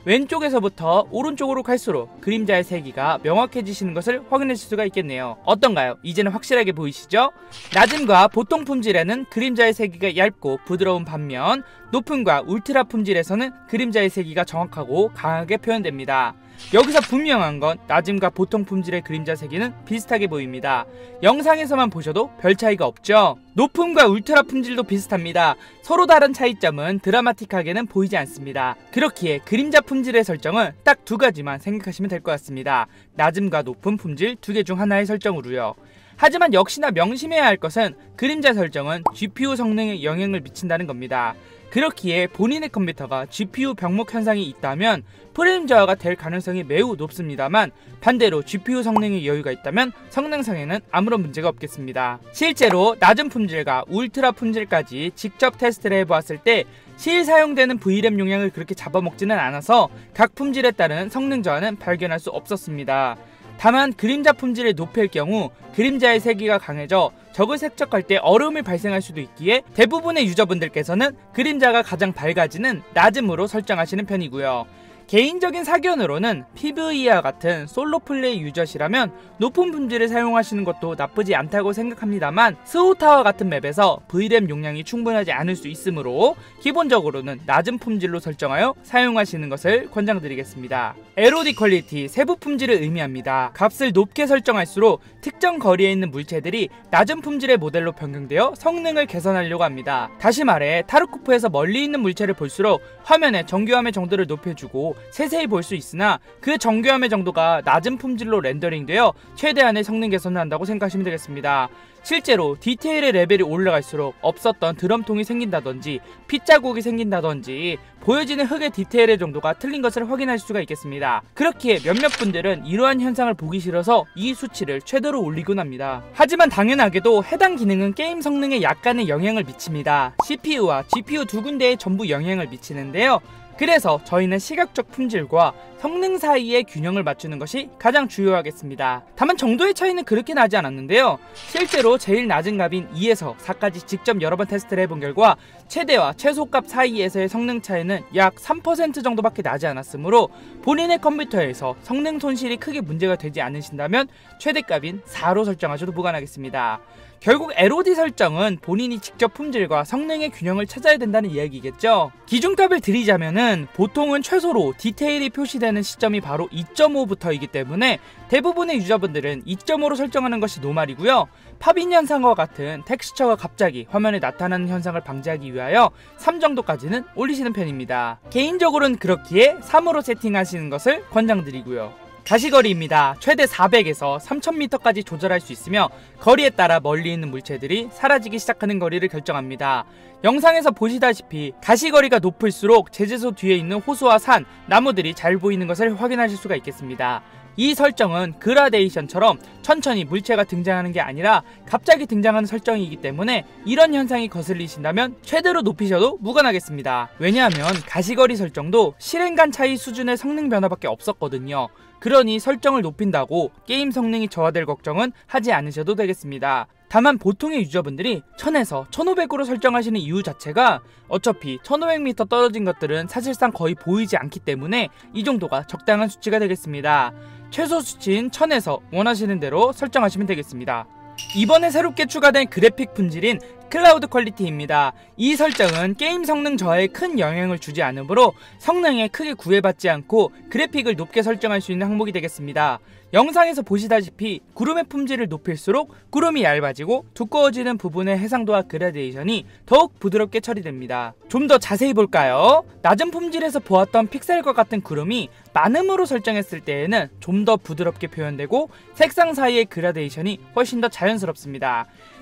왼쪽에서부터 오른쪽으로 갈수록 그림자의 세기가 명확해지시는 것을 확인하실 수가 있겠네요. 어떤가요? 이제는 확실하게 보이시죠? 낮음과 보통 품질에는 그림자의 세기가 얇고 부드러운 반면 높음과 울트라 품질에서는 그림자의 세기가 정확하고 강하게 표현됩니다. 여기서 분명한 건 낮음과 보통 품질의 그림자 세기는 비슷하게 보입니다. 영상에서만 보셔도 별 차이가 없죠? 높음과 울트라 품질도 비슷합니다. 서로 다른 차이점은 드라마틱하게는 보이지 않습니다. 그렇기에 그림자 품질의 설정은 딱 두 가지만 생각하시면 될 것 같습니다. 낮음과 높음 품질 두 개 중 하나의 설정으로요. 하지만 역시나 명심해야 할 것은 그림자 설정은 지피유 성능에 영향을 미친다는 겁니다. 그렇기에 본인의 컴퓨터가 지피유 병목 현상이 있다면 프레임 저하가 될 가능성이 매우 높습니다만, 반대로 지피유 성능에 여유가 있다면 성능상에는 아무런 문제가 없겠습니다. 실제로 낮은 품질과 울트라 품질까지 직접 테스트를 해보았을 때 실 사용되는 브이램 용량을 그렇게 잡아먹지는 않아서 각 품질에 따른 성능 저하는 발견할 수 없었습니다. 다만 그림자 품질을 높일 경우 그림자의 세기가 강해져 적을 색적할 때 어려움이 발생할 수도 있기에 대부분의 유저분들께서는 그림자가 가장 밝아지는 낮음으로 설정하시는 편이고요. 개인적인 사견으로는 피브이와 같은 솔로 플레이 유저시라면 높은 품질을 사용하시는 것도 나쁘지 않다고 생각합니다만, 스호타와 같은 맵에서 브이램 용량이 충분하지 않을 수 있으므로 기본적으로는 낮은 품질로 설정하여 사용하시는 것을 권장드리겠습니다. 엘오디 퀄리티, 세부 품질을 의미합니다. 값을 높게 설정할수록 특정 거리에 있는 물체들이 낮은 품질의 모델로 변경되어 성능을 개선하려고 합니다. 다시 말해 타르코프에서 멀리 있는 물체를 볼수록 화면의 정교함의 정도를 높여주고 세세히 볼 수 있으나 그 정교함의 정도가 낮은 품질로 렌더링되어 최대한의 성능 개선을 한다고 생각하시면 되겠습니다. 실제로 디테일의 레벨이 올라갈수록 없었던 드럼통이 생긴다든지 핏자국이 생긴다든지 보여지는 흙의 디테일의 정도가 틀린 것을 확인할 수가 있겠습니다. 그렇기에 몇몇 분들은 이러한 현상을 보기 싫어서 이 수치를 최대로 올리곤 합니다. 하지만 당연하게도 해당 기능은 게임 성능에 약간의 영향을 미칩니다. 씨피유와 지피유 두 군데에 전부 영향을 미치는데요. 그래서 저희는 시각적 품질과 성능 사이의 균형을 맞추는 것이 가장 중요하겠습니다. 다만 정도의 차이는 그렇게 나지 않았는데요. 실제로 제일 낮은 값인 이에서 사까지 직접 여러 번 테스트를 해본 결과 최대와 최소값 사이에서의 성능 차이는 약 삼 퍼센트 정도밖에 나지 않았으므로 본인의 컴퓨터에서 성능 손실이 크게 문제가 되지 않으신다면 최대값인 사로 설정하셔도 무관하겠습니다. 결국 엘오디 설정은 본인이 직접 품질과 성능의 균형을 찾아야 된다는 이야기겠죠. 기준값을 드리자면은 보통은 최소로 디테일이 표시되는 시점이 바로 이 점 오부터이기 때문에 대부분의 유저분들은 이 점 오로 설정하는 것이 노말이고요. 팝인 현상과 같은 텍스처가 갑자기 화면에 나타나는 현상을 방지하기 위하여 삼 정도까지는 올리시는 편입니다. 개인적으로는 그렇기에 삼으로 세팅하시는 것을 권장드리고요. 가시거리입니다. 최대 사백에서 삼천 미터까지 조절할 수 있으며 거리에 따라 멀리 있는 물체들이 사라지기 시작하는 거리를 결정합니다. 영상에서 보시다시피 가시거리가 높을수록 제재소 뒤에 있는 호수와 산, 나무들이 잘 보이는 것을 확인하실 수가 있겠습니다. 이 설정은 그라데이션처럼 천천히 물체가 등장하는 게 아니라 갑자기 등장하는 설정이기 때문에 이런 현상이 거슬리신다면 최대로 높이셔도 무관하겠습니다. 왜냐하면 가시거리 설정도 실행간 차이 수준의 성능 변화밖에 없었거든요. 그러니 설정을 높인다고 게임 성능이 저하될 걱정은 하지 않으셔도 되겠습니다. 다만 보통의 유저분들이 천에서 천오백으로 설정하시는 이유 자체가 어차피 천오백 미터 떨어진 것들은 사실상 거의 보이지 않기 때문에 이 정도가 적당한 수치가 되겠습니다. 최소 수치인 천에서 원하시는 대로 설정하시면 되겠습니다. 이번에 새롭게 추가된 그래픽 품질인 클라우드 퀄리티입니다. 이 설정은 게임 성능 저하에 큰 영향을 주지 않으므로 성능에 크게 구애받지 않고 그래픽을 높게 설정할 수 있는 항목이 되겠습니다. 영상에서 보시다시피 구름의 품질을 높일수록 구름이 얇아지고 두꺼워지는 부분의 해상도와 그라데이션이 더욱 부드럽게 처리됩니다. 좀 더 자세히 볼까요? 낮은 품질에서 보았던 픽셀과 같은 구름이 많음으로 설정했을 때에는 좀 더 부드럽게 표현되고 색상 사이의 그라데이션이 훨씬 더 자연스럽습니다.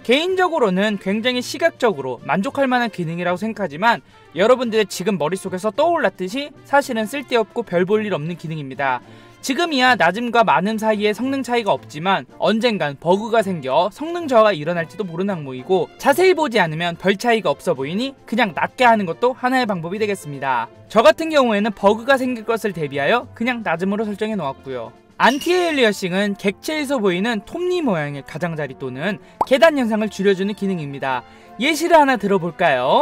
개인적으로는 굉장히 시각적으로 만족할 만한 기능이라고 생각하지만 여러분들의 지금 머릿속에서 떠올랐듯이 사실은 쓸데없고 별 볼 일 없는 기능입니다. 지금이야 낮음과 많음 사이에 성능 차이가 없지만 언젠간 버그가 생겨 성능 저하가 일어날지도 모르는 항목이고 자세히 보지 않으면 별 차이가 없어 보이니 그냥 낮게 하는 것도 하나의 방법이 되겠습니다. 저 같은 경우에는 버그가 생길 것을 대비하여 그냥 낮음으로 설정해 놓았고요. 안티에일리어싱은 객체에서 보이는 톱니 모양의 가장자리 또는 계단 현상을 줄여주는 기능입니다. 예시를 하나 들어볼까요?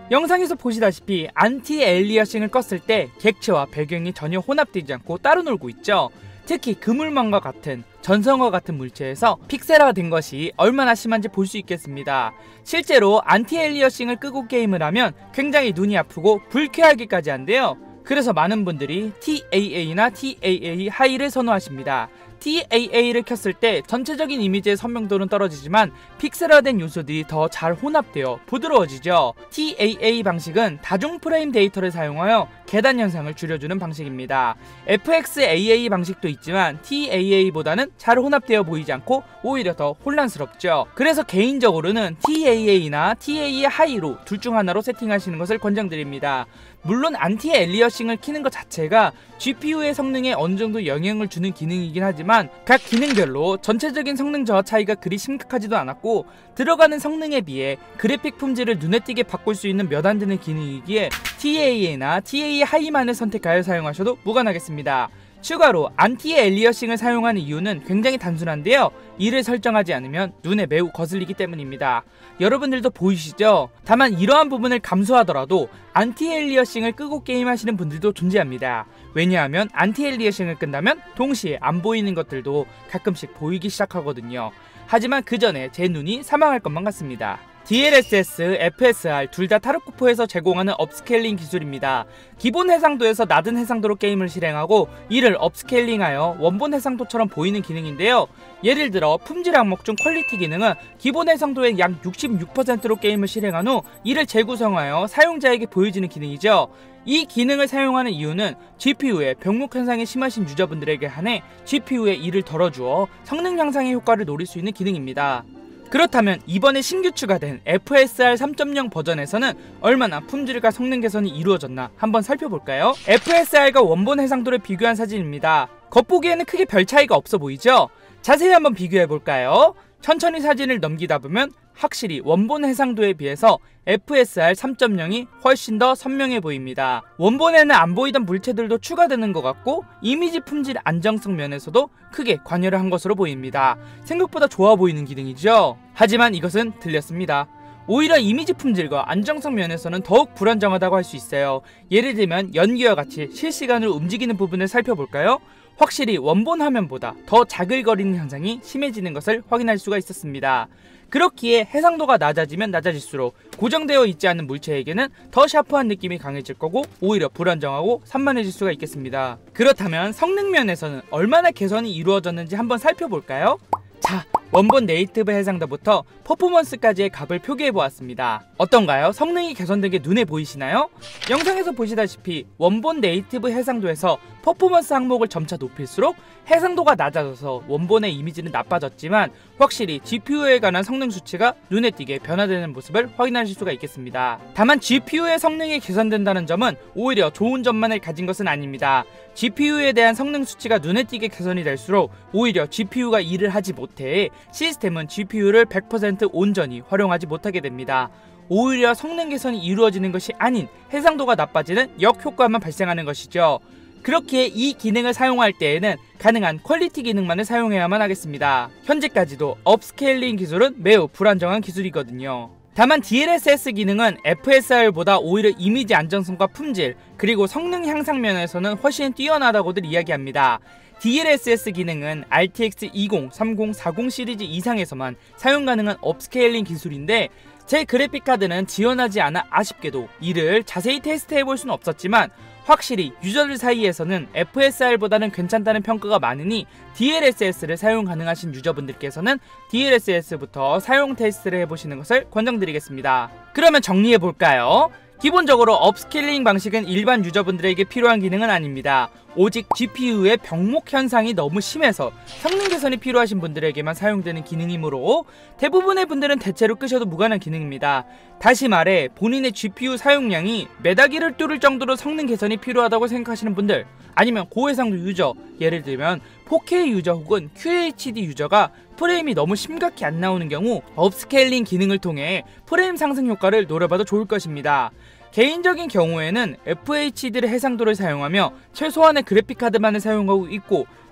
영상에서 보시다시피 안티 엘리어싱을 껐을 때 객체와 배경이 전혀 혼합되지 않고 따로 놀고 있죠. 특히 그물망과 같은 전성과 같은 물체에서 픽셀화가 된 것이 얼마나 심한지 볼 수 있겠습니다. 실제로 안티 엘리어싱을 끄고 게임을 하면 굉장히 눈이 아프고 불쾌하기까지 한데요. 그래서 많은 분들이 티에이에이나 티에이에이 하이를 선호하십니다. 티에이에이를 켰을 때 전체적인 이미지의 선명도는 떨어지지만 픽셀화된 요소들이 더 잘 혼합되어 부드러워지죠. 티에이에이 방식은 다중 프레임 데이터를 사용하여 계단 현상을 줄여주는 방식입니다. 에프엑스에이에이 방식도 있지만 티에이에이보다는 잘 혼합되어 보이지 않고 오히려 더 혼란스럽죠. 그래서 개인적으로는 티에이에이나 티에이에이 하이로 둘 중 하나로 세팅하시는 것을 권장드립니다. 물론 안티 엘리어싱을 키는 것 자체가 지피유의 성능에 어느정도 영향을 주는 기능이긴 하지만 각 기능별로 전체적인 성능 저하 차이가 그리 심각하지도 않았고 들어가는 성능에 비해 그래픽 품질을 눈에 띄게 바꿀 수 있는 몇 안 되는 기능이기에 티에이에이나 티에이에이 하이만을 선택하여 사용하셔도 무관하겠습니다. 추가로 안티 엘리어싱을 사용하는 이유는 굉장히 단순한데요. 이를 설정하지 않으면 눈에 매우 거슬리기 때문입니다. 여러분들도 보이시죠? 다만 이러한 부분을 감수하더라도 안티 엘리어싱을 끄고 게임하시는 분들도 존재합니다. 왜냐하면 안티 엘리어싱을 끈다면 동시에 안 보이는 것들도 가끔씩 보이기 시작하거든요. 하지만 그 전에 제 눈이 사망할 것만 같습니다. 디엘에스에스, 에프에스알 둘 다 타르코프에서 제공하는 업스케일링 기술입니다. 기본 해상도에서 낮은 해상도로 게임을 실행하고 이를 업스케일링하여 원본 해상도처럼 보이는 기능인데요. 예를 들어 품질 항목 중 퀄리티 기능은 기본 해상도의 약 육십육 퍼센트로 게임을 실행한 후 이를 재구성하여 사용자에게 보여지는 기능이죠. 이 기능을 사용하는 이유는 지피유의 병목 현상이 심하신 유저분들에게 한해 지피유에 이를 덜어주어 성능 향상의 효과를 노릴 수 있는 기능입니다. 그렇다면 이번에 신규 추가된 에프에스알 삼 점 영 버전에서는 얼마나 품질과 성능 개선이 이루어졌나 한번 살펴볼까요? 에프에스알과 원본 해상도를 비교한 사진입니다. 겉보기에는 크게 별 차이가 없어 보이죠? 자세히 한번 비교해볼까요? 천천히 사진을 넘기다 보면 확실히 원본 해상도에 비해서 에프에스알 삼 점 영이 훨씬 더 선명해 보입니다. 원본에는 안 보이던 물체들도 추가되는 것 같고 이미지 품질 안정성 면에서도 크게 관여를 한 것으로 보입니다. 생각보다 좋아 보이는 기능이죠. 하지만 이것은 틀렸습니다. 오히려 이미지 품질과 안정성 면에서는 더욱 불안정하다고 할 수 있어요. 예를 들면 연기와 같이 실시간으로 움직이는 부분을 살펴볼까요? 확실히 원본 화면보다 더 자글거리는 현상이 심해지는 것을 확인할 수가 있었습니다. 그렇기에 해상도가 낮아지면 낮아질수록 고정되어 있지 않는 물체에게는 더 샤프한 느낌이 강해질 거고 오히려 불안정하고 산만해질 수가 있겠습니다. 그렇다면 성능 면에서는 얼마나 개선이 이루어졌는지 한번 살펴볼까요? 자, 원본 네이티브 해상도부터 퍼포먼스까지의 값을 표기해보았습니다. 어떤가요? 성능이 개선된 게 눈에 보이시나요? 영상에서 보시다시피 원본 네이티브 해상도에서 퍼포먼스 항목을 점차 높일수록 해상도가 낮아져서 원본의 이미지는 나빠졌지만 확실히 지피유에 관한 성능 수치가 눈에 띄게 변화되는 모습을 확인하실 수가 있겠습니다. 다만 지피유의 성능이 개선된다는 점은 오히려 좋은 점만을 가진 것은 아닙니다. 지피유에 대한 성능 수치가 눈에 띄게 개선이 될수록 오히려 지피유가 일을 하지 못해 시스템은 지피유를 백 퍼센트 온전히 활용하지 못하게 됩니다. 오히려 성능 개선이 이루어지는 것이 아닌 해상도가 나빠지는 역효과만 발생하는 것이죠. 그렇기에 이 기능을 사용할 때에는 가능한 퀄리티 기능만을 사용해야만 하겠습니다. 현재까지도 업스케일링 기술은 매우 불안정한 기술이거든요. 다만 디엘에스에스 기능은 에프에스알보다 오히려 이미지 안정성과 품질 그리고 성능 향상 면에서는 훨씬 뛰어나다고들 이야기합니다. 디엘에스에스 기능은 알티엑스 이십, 삼십, 사십 시리즈 이상에서만 사용 가능한 업스케일링 기술인데 제 그래픽카드는 지원하지 않아 아쉽게도 이를 자세히 테스트해볼 수는 없었지만 확실히 유저들 사이에서는 에프에스알보다는 괜찮다는 평가가 많으니 디엘에스에스를 사용 가능하신 유저분들께서는 디엘에스에스부터 사용 테스트를 해보시는 것을 권장드리겠습니다. 그러면 정리해볼까요? 기본적으로 업스케일링 방식은 일반 유저분들에게 필요한 기능은 아닙니다. 오직 지피유의 병목 현상이 너무 심해서 성능 개선이 필요하신 분들에게만 사용되는 기능이므로 대부분의 분들은 대체로 끄셔도 무관한 기능입니다. 다시 말해 본인의 지피유 사용량이 메다기를 뚫을 정도로 성능 개선이 필요하다고 생각하시는 분들, 아니면 고해상도 유저, 예를 들면 포케이 유저 혹은 큐에이치디 유저가 프레임이 너무 심각히 안 나오는 경우 업스케일링 기능을 통해 프레임 상승 효과를 노려봐도 좋을 것입니다. 개인적인 경우에는 에프에이치디를 해상도를 사용하며 최소한의 그래픽카드만을 사용하고 있고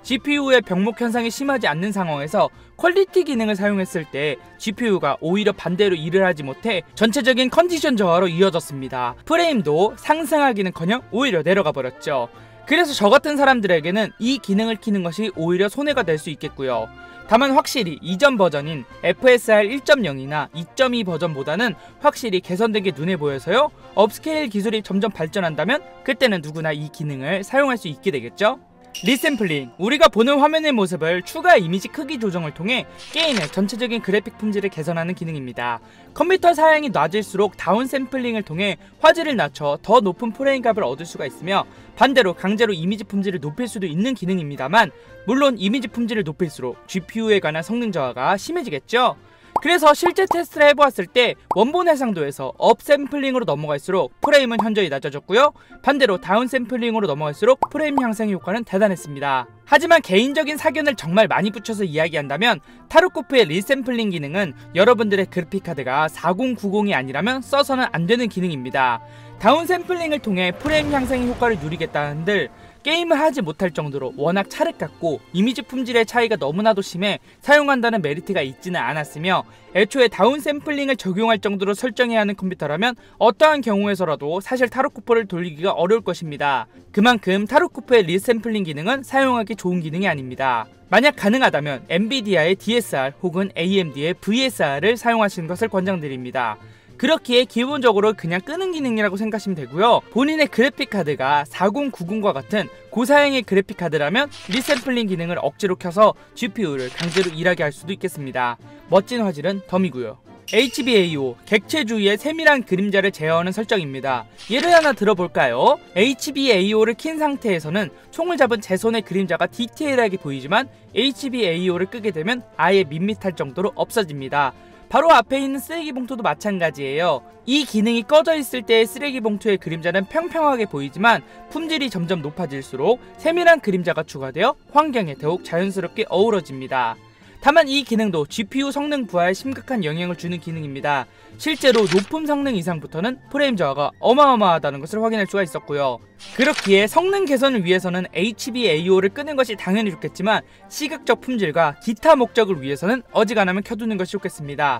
지피유의 병목 현상이 심하지 않는 상황에서 퀄리티 기능을 사용했을 때 지피유가 오히려 반대로 일을 하지 못해 전체적인 컨디션 저하로 이어졌습니다. 프레임도 상승하기는커녕 오히려 내려가 버렸죠. 그래서 저 같은 사람들에게는 이 기능을 키는 것이 오히려 손해가 될 수 있겠고요. 다만 확실히 이전 버전인 에프에스알 일 점 영이나 이 점 이 버전보다는 확실히 개선된 게 눈에 보여서요. 업스케일 기술이 점점 발전한다면 그때는 누구나 이 기능을 사용할 수 있게 되겠죠. 리샘플링, 우리가 보는 화면의 모습을 추가 이미지 크기 조정을 통해 게임의 전체적인 그래픽 품질을 개선하는 기능입니다. 컴퓨터 사양이 낮을수록 다운 샘플링을 통해 화질을 낮춰 더 높은 프레임 값을 얻을 수가 있으며 반대로 강제로 이미지 품질을 높일 수도 있는 기능입니다만 물론 이미지 품질을 높일수록 지피유에 관한 성능 저하가 심해지겠죠. 그래서 실제 테스트를 해보았을 때 원본 해상도에서 업 샘플링으로 넘어갈수록 프레임은 현저히 낮아졌고요. 반대로 다운 샘플링으로 넘어갈수록 프레임 향상 효과는 대단했습니다. 하지만 개인적인 사견을 정말 많이 붙여서 이야기한다면 타르코프의 리샘플링 기능은 여러분들의 그래픽카드가 사공구공이 아니라면 써서는 안되는 기능입니다. 다운 샘플링을 통해 프레임 향상의 효과를 누리겠다 한들 게임을 하지 못할 정도로 워낙 찰흙같고 이미지 품질의 차이가 너무나도 심해 사용한다는 메리트가 있지는 않았으며 애초에 다운 샘플링을 적용할 정도로 설정해야 하는 컴퓨터라면 어떠한 경우에서라도 사실 타르코프를 돌리기가 어려울 것입니다. 그만큼 타르코프의 리샘플링 기능은 사용하기 좋은 기능이 아닙니다. 만약 가능하다면 엔비디아의 디에스알 혹은 에이엠디의 브이에스알을 사용하시는 것을 권장드립니다. 그렇기에 기본적으로 그냥 끄는 기능이라고 생각하시면 되고요. 본인의 그래픽카드가 사공구공과 같은 고사양의 그래픽카드라면 리샘플링 기능을 억지로 켜서 지피유를 강제로 일하게 할 수도 있겠습니다. 멋진 화질은 덤이고요. 에이치비에이오, 객체 주위의 세밀한 그림자를 제어하는 설정입니다. 예를 하나 들어볼까요? 에이치비에이오를 킨 상태에서는 총을 잡은 제 손의 그림자가 디테일하게 보이지만 에이치비에이오를 끄게 되면 아예 밋밋할 정도로 없어집니다. 바로 앞에 있는 쓰레기 봉투도 마찬가지예요. 이 기능이 꺼져 있을 때의 쓰레기 봉투의 그림자는 평평하게 보이지만 품질이 점점 높아질수록 세밀한 그림자가 추가되어 환경에 더욱 자연스럽게 어우러집니다. 다만 이 기능도 지피유 성능 부하에 심각한 영향을 주는 기능입니다. 실제로 높은 성능 이상부터는 프레임 저하가 어마어마하다는 것을 확인할 수가 있었고요. 그렇기에 성능 개선을 위해서는 에이치비에이오를 끄는 것이 당연히 좋겠지만 시각적 품질과 기타 목적을 위해서는 어지간하면 켜두는 것이 좋겠습니다.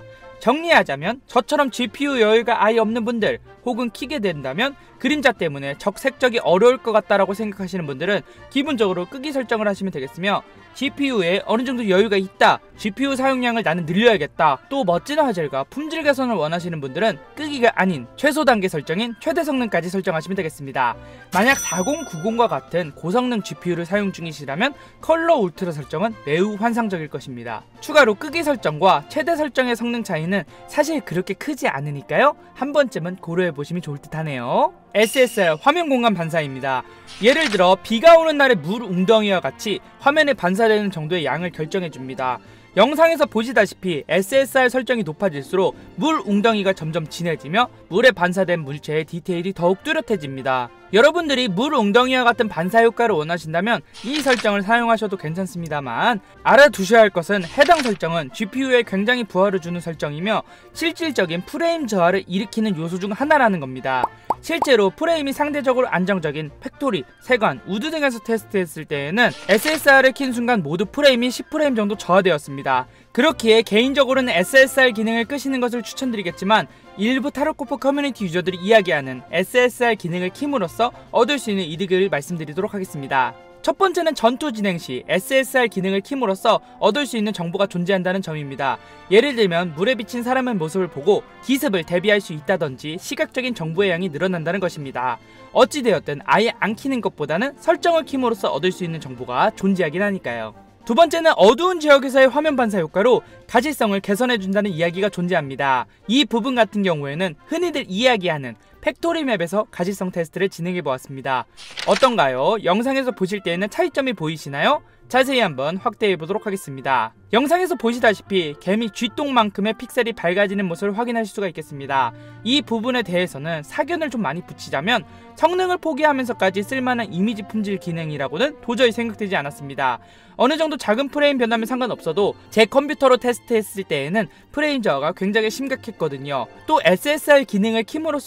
정리하자면 저처럼 지피유 여유가 아예 없는 분들 혹은 키게 된다면 그림자 때문에 적색적이 어려울 것 같다라고 생각하시는 분들은 기본적으로 끄기 설정을 하시면 되겠으며 지피유에 어느정도 여유가 있다, 지피유 사용량을 나는 늘려야겠다, 또 멋진 화질과 품질 개선을 원하시는 분들은 끄기가 아닌 최소 단계 설정인 최대 성능까지 설정하시면 되겠습니다. 만약 사공구공과 같은 고성능 지피유를 사용 중이시라면 컬러 울트라 설정은 매우 환상적일 것입니다. 추가로 끄기 설정과 최대 설정의 성능 차이는 사실 그렇게 크지 않으니까요. 한 번쯤은 고려해보시면 좋을 듯 하네요. 에스에스알 화면 공간 반사입니다. 예를 들어 비가 오는 날의 물 웅덩이와 같이 화면에 반사되는 정도의 양을 결정해줍니다. 영상에서 보시다시피 에스에스알 설정이 높아질수록 물 웅덩이가 점점 진해지며 물에 반사된 물체의 디테일이 더욱 뚜렷해집니다. 여러분들이 물 웅덩이와 같은 반사 효과를 원하신다면 이 설정을 사용하셔도 괜찮습니다만 알아두셔야 할 것은 해당 설정은 지피유에 굉장히 부하를 주는 설정이며 실질적인 프레임 저하를 일으키는 요소 중 하나라는 겁니다. 실제로 프레임이 상대적으로 안정적인 팩토리, 세관, 우드 등에서 테스트했을 때에는 에스에스알을 킨 순간 모두 프레임이 십 프레임 정도 저하되었습니다. 그렇기에 개인적으로는 에스에스알 기능을 끄시는 것을 추천드리겠지만 일부 타르코프 커뮤니티 유저들이 이야기하는 에스에스알 기능을 킴으로써 얻을 수 있는 이득을 말씀드리도록 하겠습니다. 첫 번째는 전투 진행 시 에스에스알 기능을 킴으로써 얻을 수 있는 정보가 존재한다는 점입니다. 예를 들면 물에 비친 사람의 모습을 보고 기습을 대비할 수 있다든지 시각적인 정보의 양이 늘어난다는 것입니다. 어찌되었든 아예 안 키는 것보다는 설정을 킴으로써 얻을 수 있는 정보가 존재하긴 하니까요. 두 번째는 어두운 지역에서의 화면 반사 효과로 가시성을 개선해준다는 이야기가 존재합니다. 이 부분 같은 경우에는 흔히들 이야기하는 팩토리 맵에서 가시성 테스트를 진행해보았습니다. 어떤가요? 영상에서 보실 때에는 차이점이 보이시나요? 자세히 한번 확대해보도록 하겠습니다. 영상에서 보시다시피 개미 쥐똥만큼의 픽셀이 밝아지는 모습을 확인하실 수가 있겠습니다. 이 부분에 대해서는 사견을 좀 많이 붙이자면 성능을 포기하면서까지 쓸만한 이미지 품질 기능이라고는 도저히 생각되지 않았습니다. 어느 정도 작은 프레임 변화면 상관없어도 제 컴퓨터로 테스트했을 때에는 프레임 저하가 굉장히 심각했거든요. 또 에스에스알 기능을 킴으로써 얻을 수 있는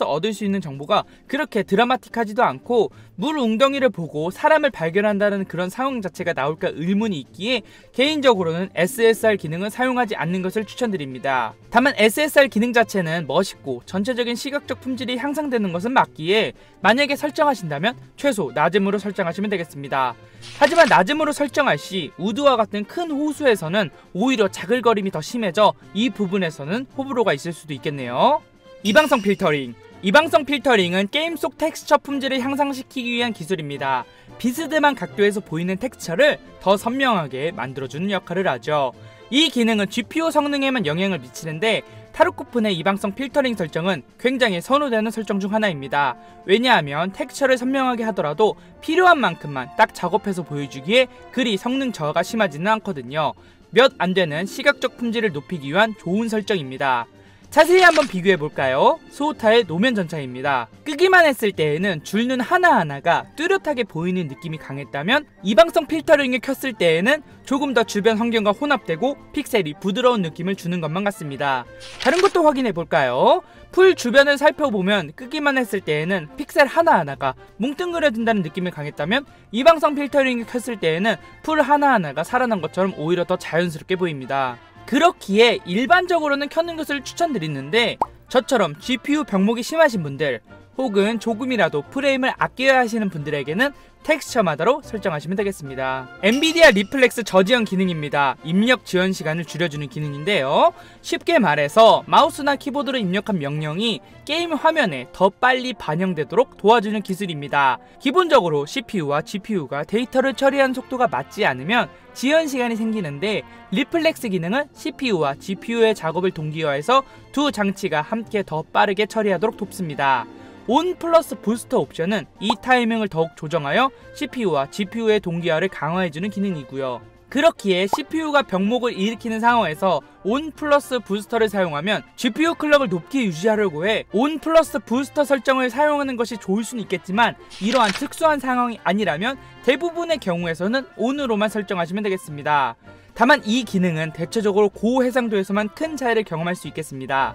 있는 정보가 그렇게 드라마틱하지도 않고 물 웅덩이를 보고 사람을 발견한다는 그런 상황 자체가 나올까 의문이 있기에 개인적으로는 에스에스알 기능을 사용하지 않는 것을 추천드립니다. 다만 에스에스알 기능 자체는 멋있고 전체적인 시각적 품질이 향상되는 것은 맞기에 만약에 설정하신다면 최소 낮음으로 설정하시면 되겠습니다. 하지만 낮음으로 설정할 시 우드와 같은 큰 호수에서는 오히려 자글거림이 더 심해져 이 부분에서는 호불호가 있을 수도 있겠네요. 이방성 필터링. 이방성 필터링은 게임 속 텍스처 품질을 향상시키기 위한 기술입니다. 비스듬한 각도에서 보이는 텍스처를 더 선명하게 만들어주는 역할을 하죠. 이 기능은 지피유 성능에만 영향을 미치는데 타르코프 내 이방성 필터링 설정은 굉장히 선호되는 설정 중 하나입니다. 왜냐하면 텍스처를 선명하게 하더라도 필요한 만큼만 딱 작업해서 보여주기에 그리 성능 저하가 심하지는 않거든요. 몇 안되는 시각적 품질을 높이기 위한 좋은 설정입니다. 자세히 한번 비교해볼까요? 소우타의 노면 전차입니다. 끄기만 했을 때에는 줄눈 하나하나가 뚜렷하게 보이는 느낌이 강했다면 이방성 필터링을 켰을 때에는 조금 더 주변 환경과 혼합되고 픽셀이 부드러운 느낌을 주는 것만 같습니다. 다른 것도 확인해볼까요? 풀 주변을 살펴보면 끄기만 했을 때에는 픽셀 하나하나가 뭉뚱그려진다는 느낌이 강했다면 이방성 필터링을 켰을 때에는 풀 하나하나가 살아난 것처럼 오히려 더 자연스럽게 보입니다. 그렇기에 일반적으로는 켜는 것을 추천드리는데 저처럼 지피유 병목이 심하신 분들 혹은 조금이라도 프레임을 아껴야 하시는 분들에게는 텍스처마다로 설정하시면 되겠습니다. 엔비디아 리플렉스 저지연 기능입니다. 입력 지연 시간을 줄여주는 기능인데요. 쉽게 말해서 마우스나 키보드로 입력한 명령이 게임 화면에 더 빨리 반영되도록 도와주는 기술입니다. 기본적으로 씨피유와 지피유가 데이터를 처리하는 속도가 맞지 않으면 지연 시간이 생기는데 리플렉스 기능은 씨피유와 지피유의 작업을 동기화해서 두 장치가 함께 더 빠르게 처리하도록 돕습니다. 온 플러스 부스터 옵션은 이 타이밍을 더욱 조정하여 씨피유와 지피유의 동기화를 강화해주는 기능이고요. 그렇기에 씨피유가 병목을 일으키는 상황에서 온 플러스 부스터를 사용하면 지피유 클럭을 높게 유지하려고 해 온 플러스 부스터 설정을 사용하는 것이 좋을 수는 있겠지만 이러한 특수한 상황이 아니라면 대부분의 경우에서는 온으로만 설정하시면 되겠습니다. 다만 이 기능은 대체적으로 고해상도에서만 큰 차이를 경험할 수 있겠습니다.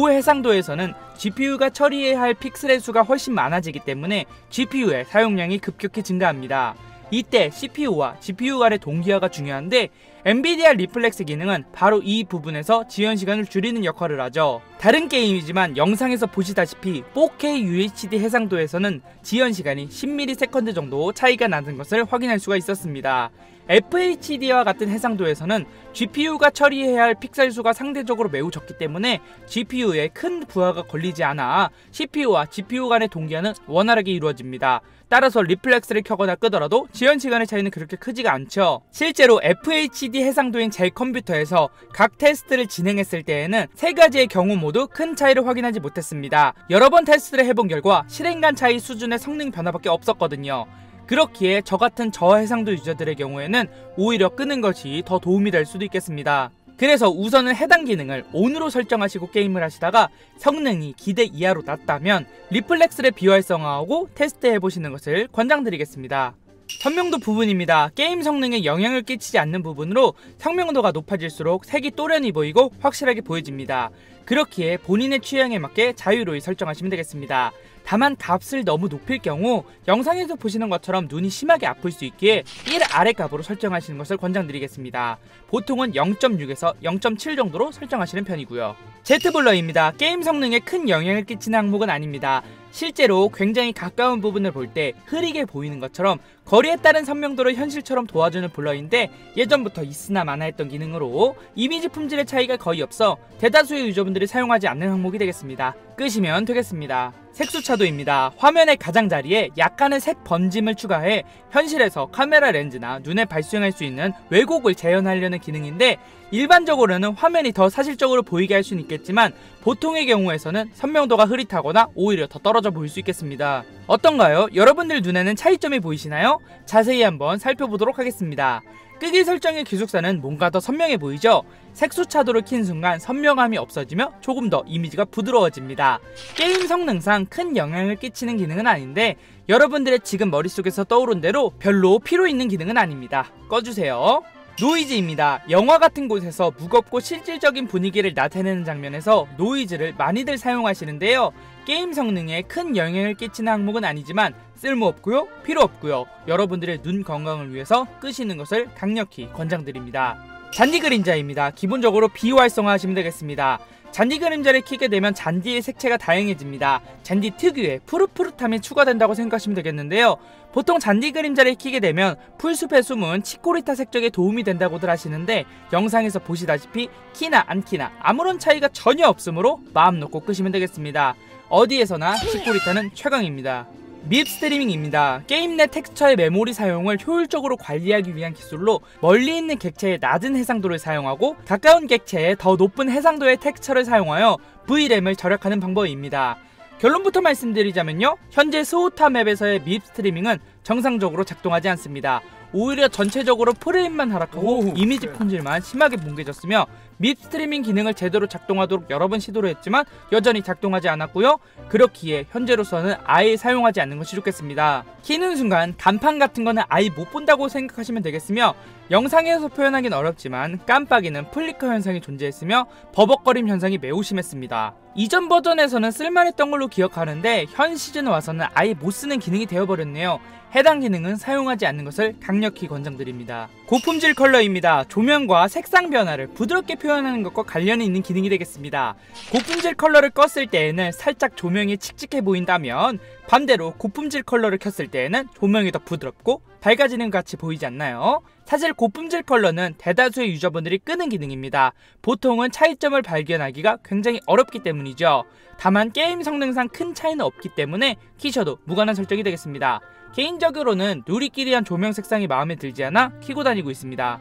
고해상도에서는 지피유가 처리해야 할 픽셀의 수가 훨씬 많아지기 때문에 지피유의 사용량이 급격히 증가합니다. 이때 씨피유와 지피유 간의 동기화가 중요한데 엔비디아 리플렉스 기능은 바로 이 부분에서 지연 시간을 줄이는 역할을 하죠. 다른 게임이지만 영상에서 보시다시피 포케이 유에이치디 해상도에서는 지연 시간이 십 밀리세컨드 정도 차이가 나는 것을 확인할 수가 있었습니다. 에프에이치디와 같은 해상도에서는 지피유가 처리해야 할 픽셀 수가 상대적으로 매우 적기 때문에 지피유에 큰 부하가 걸리지 않아 씨피유와 지피유 간의 동기화는 원활하게 이루어집니다. 따라서 리플렉스를 켜거나 끄더라도 지연 시간의 차이는 그렇게 크지가 않죠. 실제로 에프에이치디 해상도인 제 컴퓨터에서 각 테스트를 진행했을 때에는 세 가지의 경우 모두 큰 차이를 확인하지 못했습니다. 여러 번 테스트를 해본 결과 실행간 차이 수준의 성능 변화밖에 없었거든요. 그렇기에 저같은 저해상도 유저들의 경우에는 오히려 끄는 것이 더 도움이 될 수도 있겠습니다. 그래서 우선은 해당 기능을 온으로 설정하시고 게임을 하시다가 성능이 기대 이하로 낮다면 리플렉스를 비활성화하고 테스트해보시는 것을 권장드리겠습니다. 선명도 부분입니다. 게임 성능에 영향을 끼치지 않는 부분으로 선명도가 높아질수록 색이 또렷이 보이고 확실하게 보여집니다. 그렇기에 본인의 취향에 맞게 자유로이 설정하시면 되겠습니다. 다만 값을 너무 높일 경우 영상에서 보시는 것처럼 눈이 심하게 아플 수 있기에 일 아래 값으로 설정하시는 것을 권장드리겠습니다. 보통은 영 점 육에서 영 점 칠 정도로 설정하시는 편이고요. 제트블러입니다. 게임 성능에 큰 영향을 끼치는 항목은 아닙니다. 실제로 굉장히 가까운 부분을 볼 때 흐리게 보이는 것처럼 거리에 따른 선명도를 현실처럼 도와주는 블러인데 예전부터 있으나 마나했던 기능으로 이미지 품질의 차이가 거의 없어 대다수의 유저분들이 사용하지 않는 항목이 되겠습니다. 끄시면 되겠습니다. 색수차도입니다. 화면의 가장자리에 약간의 색 번짐을 추가해 현실에서 카메라 렌즈나 눈에 발수행할 수 있는 왜곡을 재현하려는 기능인데 일반적으로는 화면이 더 사실적으로 보이게 할 수는 있겠지만 보통의 경우에서는 선명도가 흐릿하거나 오히려 더 떨어져 보일 수 있겠습니다. 어떤가요? 여러분들 눈에는 차이점이 보이시나요? 자세히 한번 살펴보도록 하겠습니다. 끄기 설정의 기숙사는 뭔가 더 선명해 보이죠? 색수차도를 킨 순간 선명함이 없어지며 조금 더 이미지가 부드러워집니다. 게임 성능상 큰 영향을 끼치는 기능은 아닌데 여러분들의 지금 머릿속에서 떠오른 대로 별로 필요 있는 기능은 아닙니다. 꺼주세요. 노이즈입니다. 영화 같은 곳에서 무겁고 실질적인 분위기를 나타내는 장면에서 노이즈를 많이들 사용하시는데요. 게임 성능에 큰 영향을 끼치는 항목은 아니지만 쓸모없고요, 필요없고요. 여러분들의 눈 건강을 위해서 끄시는 것을 강력히 권장드립니다. 잔디 그림자입니다. 기본적으로 비활성화하시면 되겠습니다. 잔디 그림자를 켜게 되면 잔디의 색채가 다양해집니다. 잔디 특유의 푸릇푸릇함이 추가된다고 생각하시면 되겠는데요. 보통 잔디 그림자를 켜게 되면 풀숲의 숨은 치코리타 색적에 도움이 된다고들 하시는데 영상에서 보시다시피 키나 안 키나 아무런 차이가 전혀 없으므로 마음 놓고 끄시면 되겠습니다. 어디에서나 치코리타는 최강입니다. 밉 스트리밍입니다. 게임 내 텍스처의 메모리 사용을 효율적으로 관리하기 위한 기술로 멀리 있는 객체의 낮은 해상도를 사용하고 가까운 객체의 더 높은 해상도의 텍스처를 사용하여 브이램을 절약하는 방법입니다. 결론부터 말씀드리자면요, 현재 스오타 맵에서의 밉 스트리밍은 정상적으로 작동하지 않습니다. 오히려 전체적으로 프레임만 하락하고 오, 이미지 그래. 품질만 심하게 뭉개졌으며 밉 스트리밍 기능을 제대로 작동하도록 여러 번 시도를 했지만 여전히 작동하지 않았고요. 그렇기에 현재로서는 아예 사용하지 않는 것이 좋겠습니다. 키는 순간 간판 같은 거는 아예 못 본다고 생각하시면 되겠으며 영상에서 표현하긴 어렵지만 깜빡이는 플리커 현상이 존재했으며 버벅거림 현상이 매우 심했습니다. 이전 버전에서는 쓸만했던 걸로 기억하는데 현 시즌에 와서는 아예 못 쓰는 기능이 되어버렸네요. 해당 기능은 사용하지 않는 것을 강력히 권장드립니다. 고품질 컬러입니다. 조명과 색상 변화를 부드럽게 표현하는 것과 관련이 있는 기능이 되겠습니다. 고품질 컬러를 껐을 때에는 살짝 조명이 칙칙해 보인다면 반대로 고품질 컬러를 켰을 때에는 조명이 더 부드럽고 밝아지는 것 같이 보이지 않나요? 사실 고품질 컬러는 대다수의 유저분들이 끄는 기능입니다. 보통은 차이점을 발견하기가 굉장히 어렵기 때문이죠. 다만 게임 성능상 큰 차이는 없기 때문에 키셔도 무관한 설정이 되겠습니다. 개인적으로는 누리끼리한 조명 색상이 마음에 들지 않아 키고 다니고 있습니다.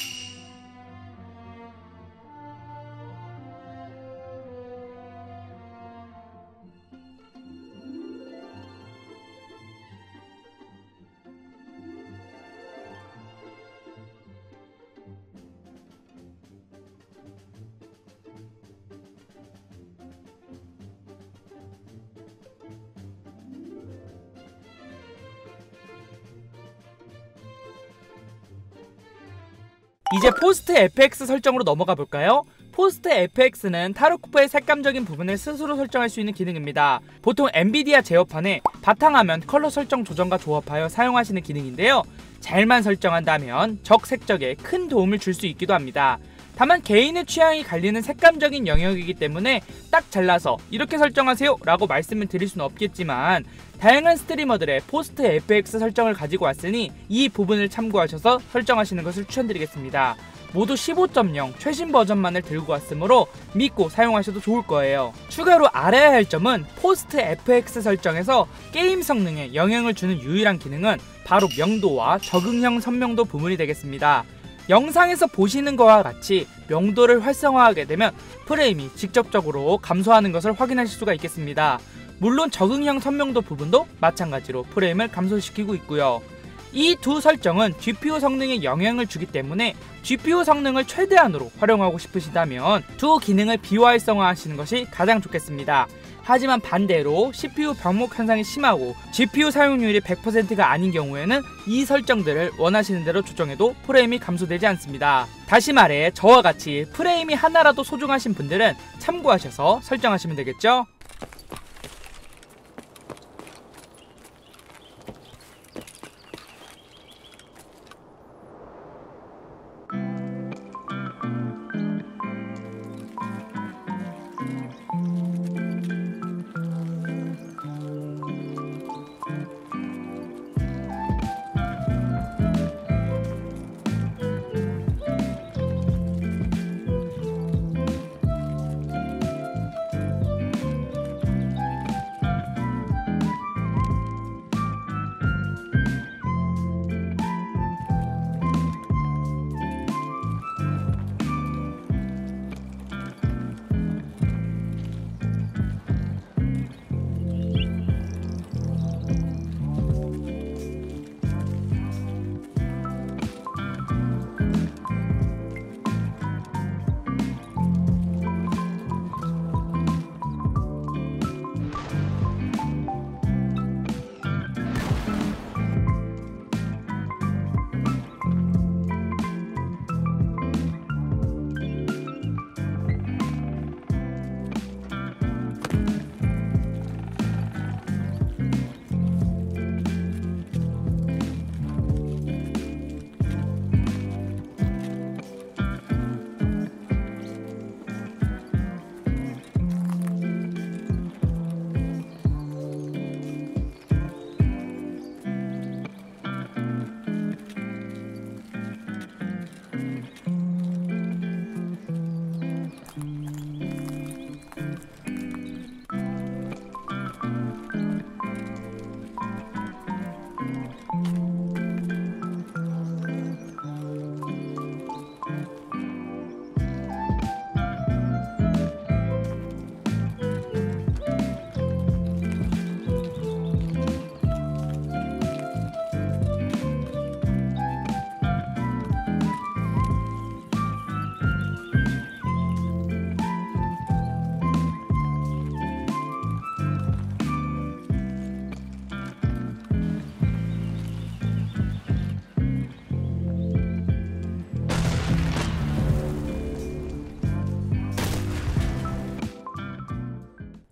이제 포스트 에프엑스 설정으로 넘어가 볼까요? 포스트 에프엑스는 타르코프의 색감적인 부분을 스스로 설정할 수 있는 기능입니다. 보통 엔비디아 제어판에 바탕화면 컬러 설정 조정과 조합하여 사용하시는 기능인데요. 잘만 설정한다면 적 색적에 큰 도움을 줄 수 있기도 합니다. 다만 개인의 취향이 갈리는 색감적인 영역이기 때문에 딱 잘라서 이렇게 설정하세요 라고 말씀을 드릴 수는 없겠지만 다양한 스트리머들의 포스트 에프엑스 설정을 가지고 왔으니 이 부분을 참고하셔서 설정하시는 것을 추천드리겠습니다. 모두 십오 점 영 최신 버전만을 들고 왔으므로 믿고 사용하셔도 좋을 거예요. 추가로 알아야 할 점은 포스트 에프엑스 설정에서 게임 성능에 영향을 주는 유일한 기능은 바로 명도와 적응형 선명도 부분이 되겠습니다. 영상에서 보시는 것과 같이 명도를 활성화하게 되면 프레임이 직접적으로 감소하는 것을 확인하실 수가 있겠습니다. 물론 적응형 선명도 부분도 마찬가지로 프레임을 감소시키고 있고요. 이 두 설정은 지피유 성능에 영향을 주기 때문에 지피유 성능을 최대한으로 활용하고 싶으시다면 두 기능을 비활성화 하시는 것이 가장 좋겠습니다. 하지만 반대로 씨피유 병목 현상이 심하고 지피유 사용률이 백 퍼센트가 아닌 경우에는 이 설정들을 원하시는 대로 조정해도 프레임이 감소되지 않습니다. 다시 말해 저와 같이 프레임이 하나라도 소중하신 분들은 참고하셔서 설정하시면 되겠죠?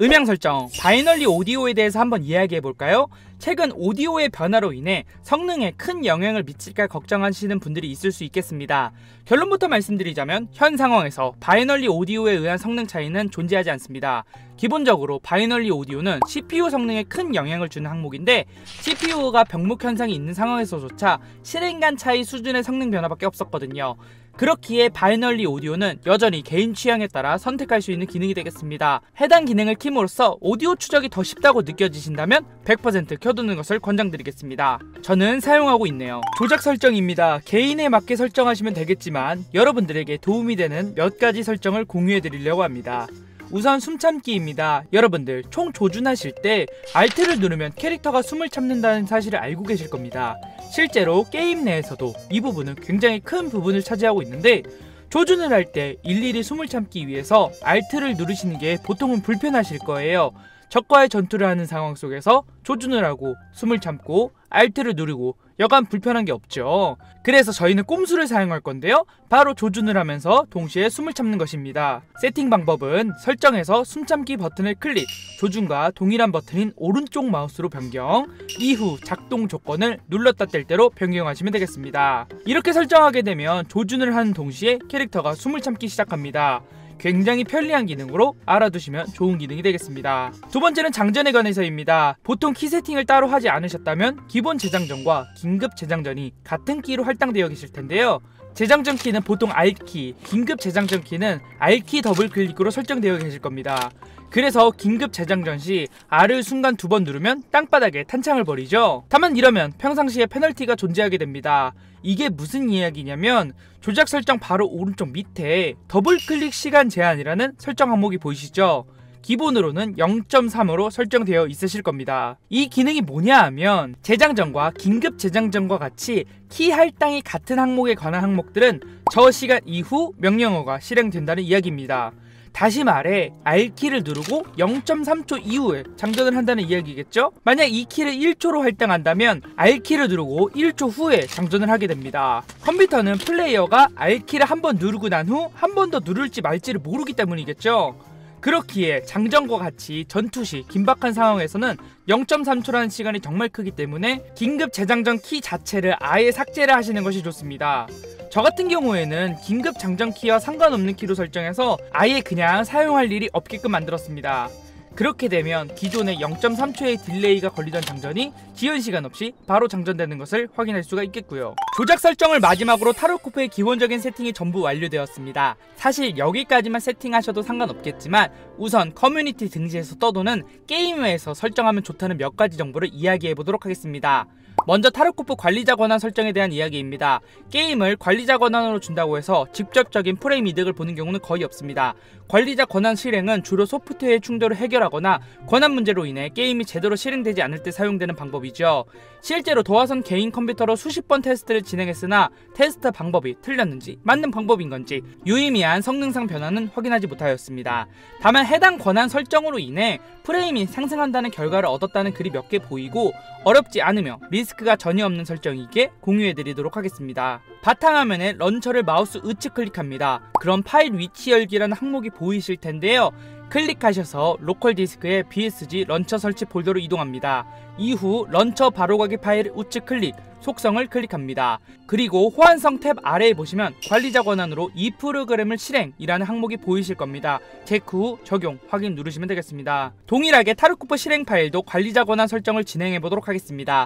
음향 설정, 바이널리 오디오에 대해서 한번 이야기해볼까요? 최근 오디오의 변화로 인해 성능에 큰 영향을 미칠까 걱정하시는 분들이 있을 수 있겠습니다. 결론부터 말씀드리자면 현 상황에서 바이널리 오디오에 의한 성능 차이는 존재하지 않습니다. 기본적으로 바이널리 오디오는 씨피유 성능에 큰 영향을 주는 항목인데 씨피유가 병목 현상이 있는 상황에서조차 실행간 차이 수준의 성능 변화밖에 없었거든요. 그렇기에 바이널리 오디오는 여전히 개인 취향에 따라 선택할 수 있는 기능이 되겠습니다. 해당 기능을 킴으로써 오디오 추적이 더 쉽다고 느껴지신다면 백 퍼센트 켜두는 것을 권장드리겠습니다. 저는 사용하고 있네요. 조작 설정입니다. 개인에 맞게 설정하시면 되겠지만 여러분들에게 도움이 되는 몇 가지 설정을 공유해 드리려고 합니다. 우선 숨참기입니다. 여러분들 총 조준하실 때 알트를 누르면 캐릭터가 숨을 참는다는 사실을 알고 계실 겁니다. 실제로 게임 내에서도 이 부분은 굉장히 큰 부분을 차지하고 있는데 조준을 할 때 일일이 숨을 참기 위해서 알트를 누르시는 게 보통은 불편하실 거예요. 적과의 전투를 하는 상황 속에서 조준을 하고 숨을 참고 알트를 누르고 여간 불편한 게 없죠. 그래서 저희는 꼼수를 사용할 건데요. 바로 조준을 하면서 동시에 숨을 참는 것입니다. 세팅 방법은 설정에서 숨참기 버튼을 클릭, 조준과 동일한 버튼인 오른쪽 마우스로 변경, 이후 작동 조건을 눌렀다 뗄 때로 변경하시면 되겠습니다. 이렇게 설정하게 되면 조준을 하는 동시에 캐릭터가 숨을 참기 시작합니다. 굉장히 편리한 기능으로 알아두시면 좋은 기능이 되겠습니다. 두 번째는 장전에 관해서입니다. 보통 키 세팅을 따로 하지 않으셨다면 기본 재장전과 긴급 재장전이 같은 키로 할당되어 계실 텐데요. 재장전 키는 보통 R키, 긴급 재장전 키는 R키 더블 클릭으로 설정되어 계실 겁니다. 그래서 긴급 재장전 시 R을 순간 두 번 누르면 땅바닥에 탄창을 버리죠. 다만 이러면 평상시에 페널티가 존재하게 됩니다. 이게 무슨 이야기냐면 조작 설정 바로 오른쪽 밑에 더블 클릭 시간 제한이라는 설정 항목이 보이시죠? 기본으로는 영 점 삼으로 설정되어 있으실 겁니다. 이 기능이 뭐냐 하면 재장전과 긴급 재장전과 같이 키 할당이 같은 항목에 관한 항목들은 저 시간 이후 명령어가 실행된다는 이야기입니다. 다시 말해 R키를 누르고 영 점 삼 초 이후에 장전을 한다는 이야기겠죠? 만약 이 키를 일 초로 할당한다면 R키를 누르고 일 초 후에 장전을 하게 됩니다. 컴퓨터는 플레이어가 R키를 한 번 누르고 난 후 한 번 더 누를지 말지를 모르기 때문이겠죠? 그렇기에 장전과 같이 전투 시 긴박한 상황에서는 영 점 삼 초라는 시간이 정말 크기 때문에 긴급 재장전 키 자체를 아예 삭제를 하시는 것이 좋습니다. 저 같은 경우에는 긴급 장전 키와 상관없는 키로 설정해서 아예 그냥 사용할 일이 없게끔 만들었습니다. 그렇게 되면 기존의 영 점 삼 초의 딜레이가 걸리던 장전이 지연 시간 없이 바로 장전되는 것을 확인할 수가 있겠고요. 조작 설정을 마지막으로 타로코프의 기본적인 세팅이 전부 완료되었습니다. 사실 여기까지만 세팅하셔도 상관없겠지만 우선 커뮤니티 등지에서 떠도는 게임외에서 설정하면 좋다는 몇 가지 정보를 이야기해 보도록 하겠습니다. 먼저 타로코프 관리자 권한 설정에 대한 이야기입니다. 게임을 관리자 권한으로 준다고 해서 직접적인 프레임 이득을 보는 경우는 거의 없습니다. 관리자 권한 실행은 주로 소프트웨어 충돌을 해결하거나 권한 문제로 인해 게임이 제대로 실행되지 않을 때 사용되는 방법이죠. 실제로 도화선 개인 컴퓨터로 수십 번 테스트를 진행했으나 테스트 방법이 틀렸는지 맞는 방법인 건지 유의미한 성능상 변화는 확인하지 못하였습니다. 다만 해당 권한 설정으로 인해 프레임이 상승한다는 결과를 얻었다는 글이 몇 개 보이고 어렵지 않으며 리스크가 전혀 없는 설정이기에 공유해드리도록 하겠습니다. 바탕화면에 런처를 마우스 우측 클릭합니다. 그럼 파일 위치 열기라는 항목이 보이실 텐데요. 클릭하셔서 로컬 디스크에 비에스지 런처 설치 폴더로 이동합니다. 이후 런처 바로가기 파일 우측 클릭, 속성을 클릭합니다. 그리고 호환성 탭 아래에 보시면 관리자 권한으로 이 프로그램을 실행이라는 항목이 보이실 겁니다. 체크 후 적용, 확인 누르시면 되겠습니다. 동일하게 타르코프 실행 파일도 관리자 권한 설정을 진행해 보도록 하겠습니다.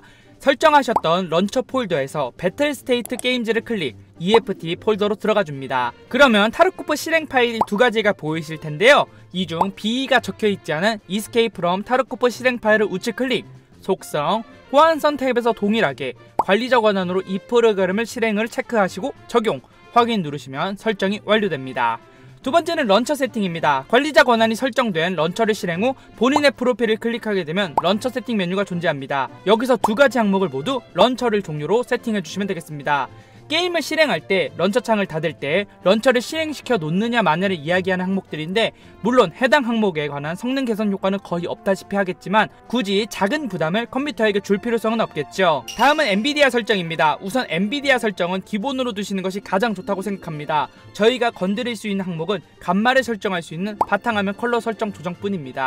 설정하셨던 런처 폴더에서 배틀 스테이트 게임즈를 클릭, 이에프티 폴더로 들어가 줍니다. 그러면 타르코프 실행 파일이 두 가지가 보이실 텐데요. 이 중 비가 적혀 있지 않은 Escape from 타르코프 실행 파일을 우측 클릭, 속성, 호환선 탭에서 동일하게 관리자 권한으로 이 프로그램을 실행을 체크하시고 적용, 확인 누르시면 설정이 완료됩니다. 두 번째는 런처 세팅입니다. 관리자 권한이 설정된 런처를 실행 후 본인의 프로필을 클릭하게 되면 런처 세팅 메뉴가 존재합니다. 여기서 두 가지 항목을 모두 런처를 종류로 세팅해 주시면 되겠습니다. 게임을 실행할 때 런처 창을 닫을 때 런처를 실행시켜 놓느냐 마냐를 이야기하는 항목들인데 물론 해당 항목에 관한 성능 개선 효과는 거의 없다시피 하겠지만 굳이 작은 부담을 컴퓨터에게 줄 필요성은 없겠죠. 다음은 엔비디아 설정입니다. 우선 엔비디아 설정은 기본으로 두시는 것이 가장 좋다고 생각합니다. 저희가 건드릴 수 있는 항목은 간말을 설정할 수 있는 바탕화면 컬러 설정 조정뿐입니다.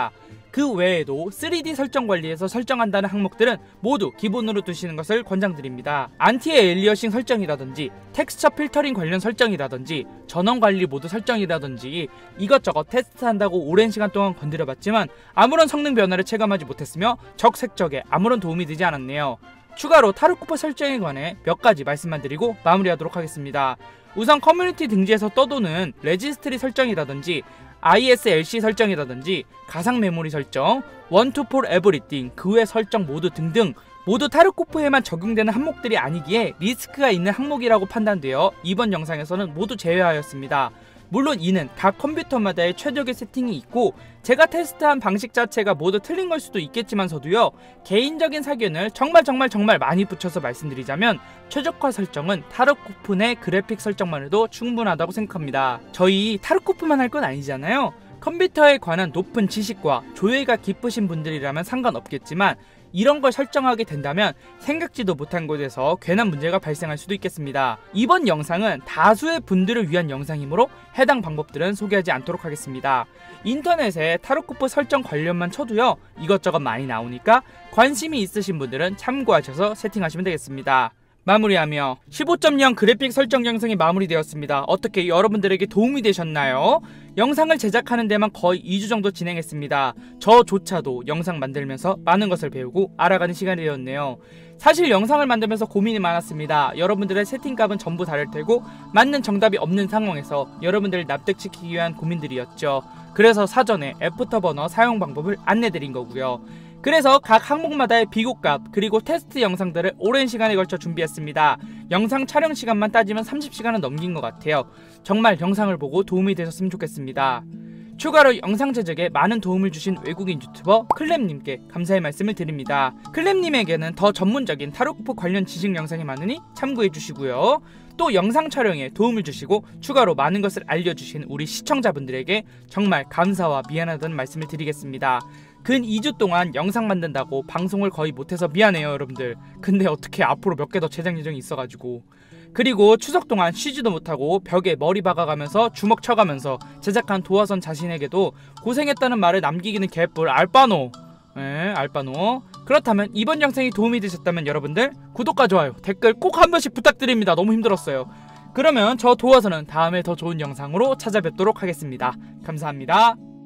그 외에도 쓰리디 설정 관리에서 설정한다는 항목들은 모두 기본으로 두시는 것을 권장드립니다. 안티 엘리어싱 설정이라든지 텍스처 필터링 관련 설정이라든지 전원 관리 모드 설정이라든지 이것저것 테스트한다고 오랜 시간 동안 건드려봤지만 아무런 성능 변화를 체감하지 못했으며 적색적에 아무런 도움이 되지 않았네요. 추가로 타르코프 설정에 관해 몇 가지 말씀만 드리고 마무리하도록 하겠습니다. 우선 커뮤니티 등지에서 떠도는 레지스트리 설정이라든지 아이에스엘씨 설정이라든지 가상 메모리 설정, 원 투 폴 에브리띵, 그 외 설정 모두 등등 모두 타르코프에만 적용되는 항목들이 아니기에 리스크가 있는 항목이라고 판단되어 이번 영상에서는 모두 제외하였습니다. 물론 이는 각 컴퓨터마다의 최적의 세팅이 있고 제가 테스트한 방식 자체가 모두 틀린 걸 수도 있겠지만서도요, 개인적인 사견을 정말 정말 정말 많이 붙여서 말씀드리자면 최적화 설정은 타르코프 내 그래픽 설정만 해도 충분하다고 생각합니다. 저희 타르코프만 할 건 아니잖아요. 컴퓨터에 관한 높은 지식과 조예가 깊으신 분들이라면 상관없겠지만 이런 걸 설정하게 된다면 생각지도 못한 곳에서 괜한 문제가 발생할 수도 있겠습니다. 이번 영상은 다수의 분들을 위한 영상이므로 해당 방법들은 소개하지 않도록 하겠습니다. 인터넷에 타르코프 설정 관련만 쳐도요 이것저것 많이 나오니까 관심이 있으신 분들은 참고하셔서 세팅하시면 되겠습니다. 마무리하며 십오 점 영 그래픽 설정 영상이 마무리되었습니다. 어떻게 여러분들에게 도움이 되셨나요? 영상을 제작하는 데만 거의 이 주 정도 진행했습니다. 저조차도 영상 만들면서 많은 것을 배우고 알아가는 시간이 되었네요. 사실 영상을 만들면서 고민이 많았습니다. 여러분들의 세팅값은 전부 다를 테고 맞는 정답이 없는 상황에서 여러분들을 납득시키기 위한 고민들이었죠. 그래서 사전에 애프터버너 사용 방법을 안내드린 거고요. 그래서 각 항목마다의 비교값 그리고 테스트 영상들을 오랜 시간에 걸쳐 준비했습니다. 영상 촬영 시간만 따지면 삼십 시간은 넘긴 것 같아요. 정말 영상을 보고 도움이 되셨으면 좋겠습니다. 추가로 영상 제작에 많은 도움을 주신 외국인 유튜버 클랩님께 감사의 말씀을 드립니다. 클랩님에게는 더 전문적인 타르코프 관련 지식 영상이 많으니 참고해 주시고요. 또 영상 촬영에 도움을 주시고 추가로 많은 것을 알려주신 우리 시청자분들에게 정말 감사와 미안하다는 말씀을 드리겠습니다. 근 이 주 동안 영상 만든다고 방송을 거의 못해서 미안해요 여러분들. 근데 어떻게 앞으로 몇 개 더 제작 예정이 있어가지고. 그리고 추석 동안 쉬지도 못하고 벽에 머리 박아가면서 주먹 쳐가면서 제작한 도화선 자신에게도 고생했다는 말을 남기기는 개뿔 알바노. 네, 알바노. 그렇다면 이번 영상이 도움이 되셨다면 여러분들 구독과 좋아요 댓글 꼭 한 번씩 부탁드립니다. 너무 힘들었어요. 그러면 저 도화선은 다음에 더 좋은 영상으로 찾아뵙도록 하겠습니다. 감사합니다.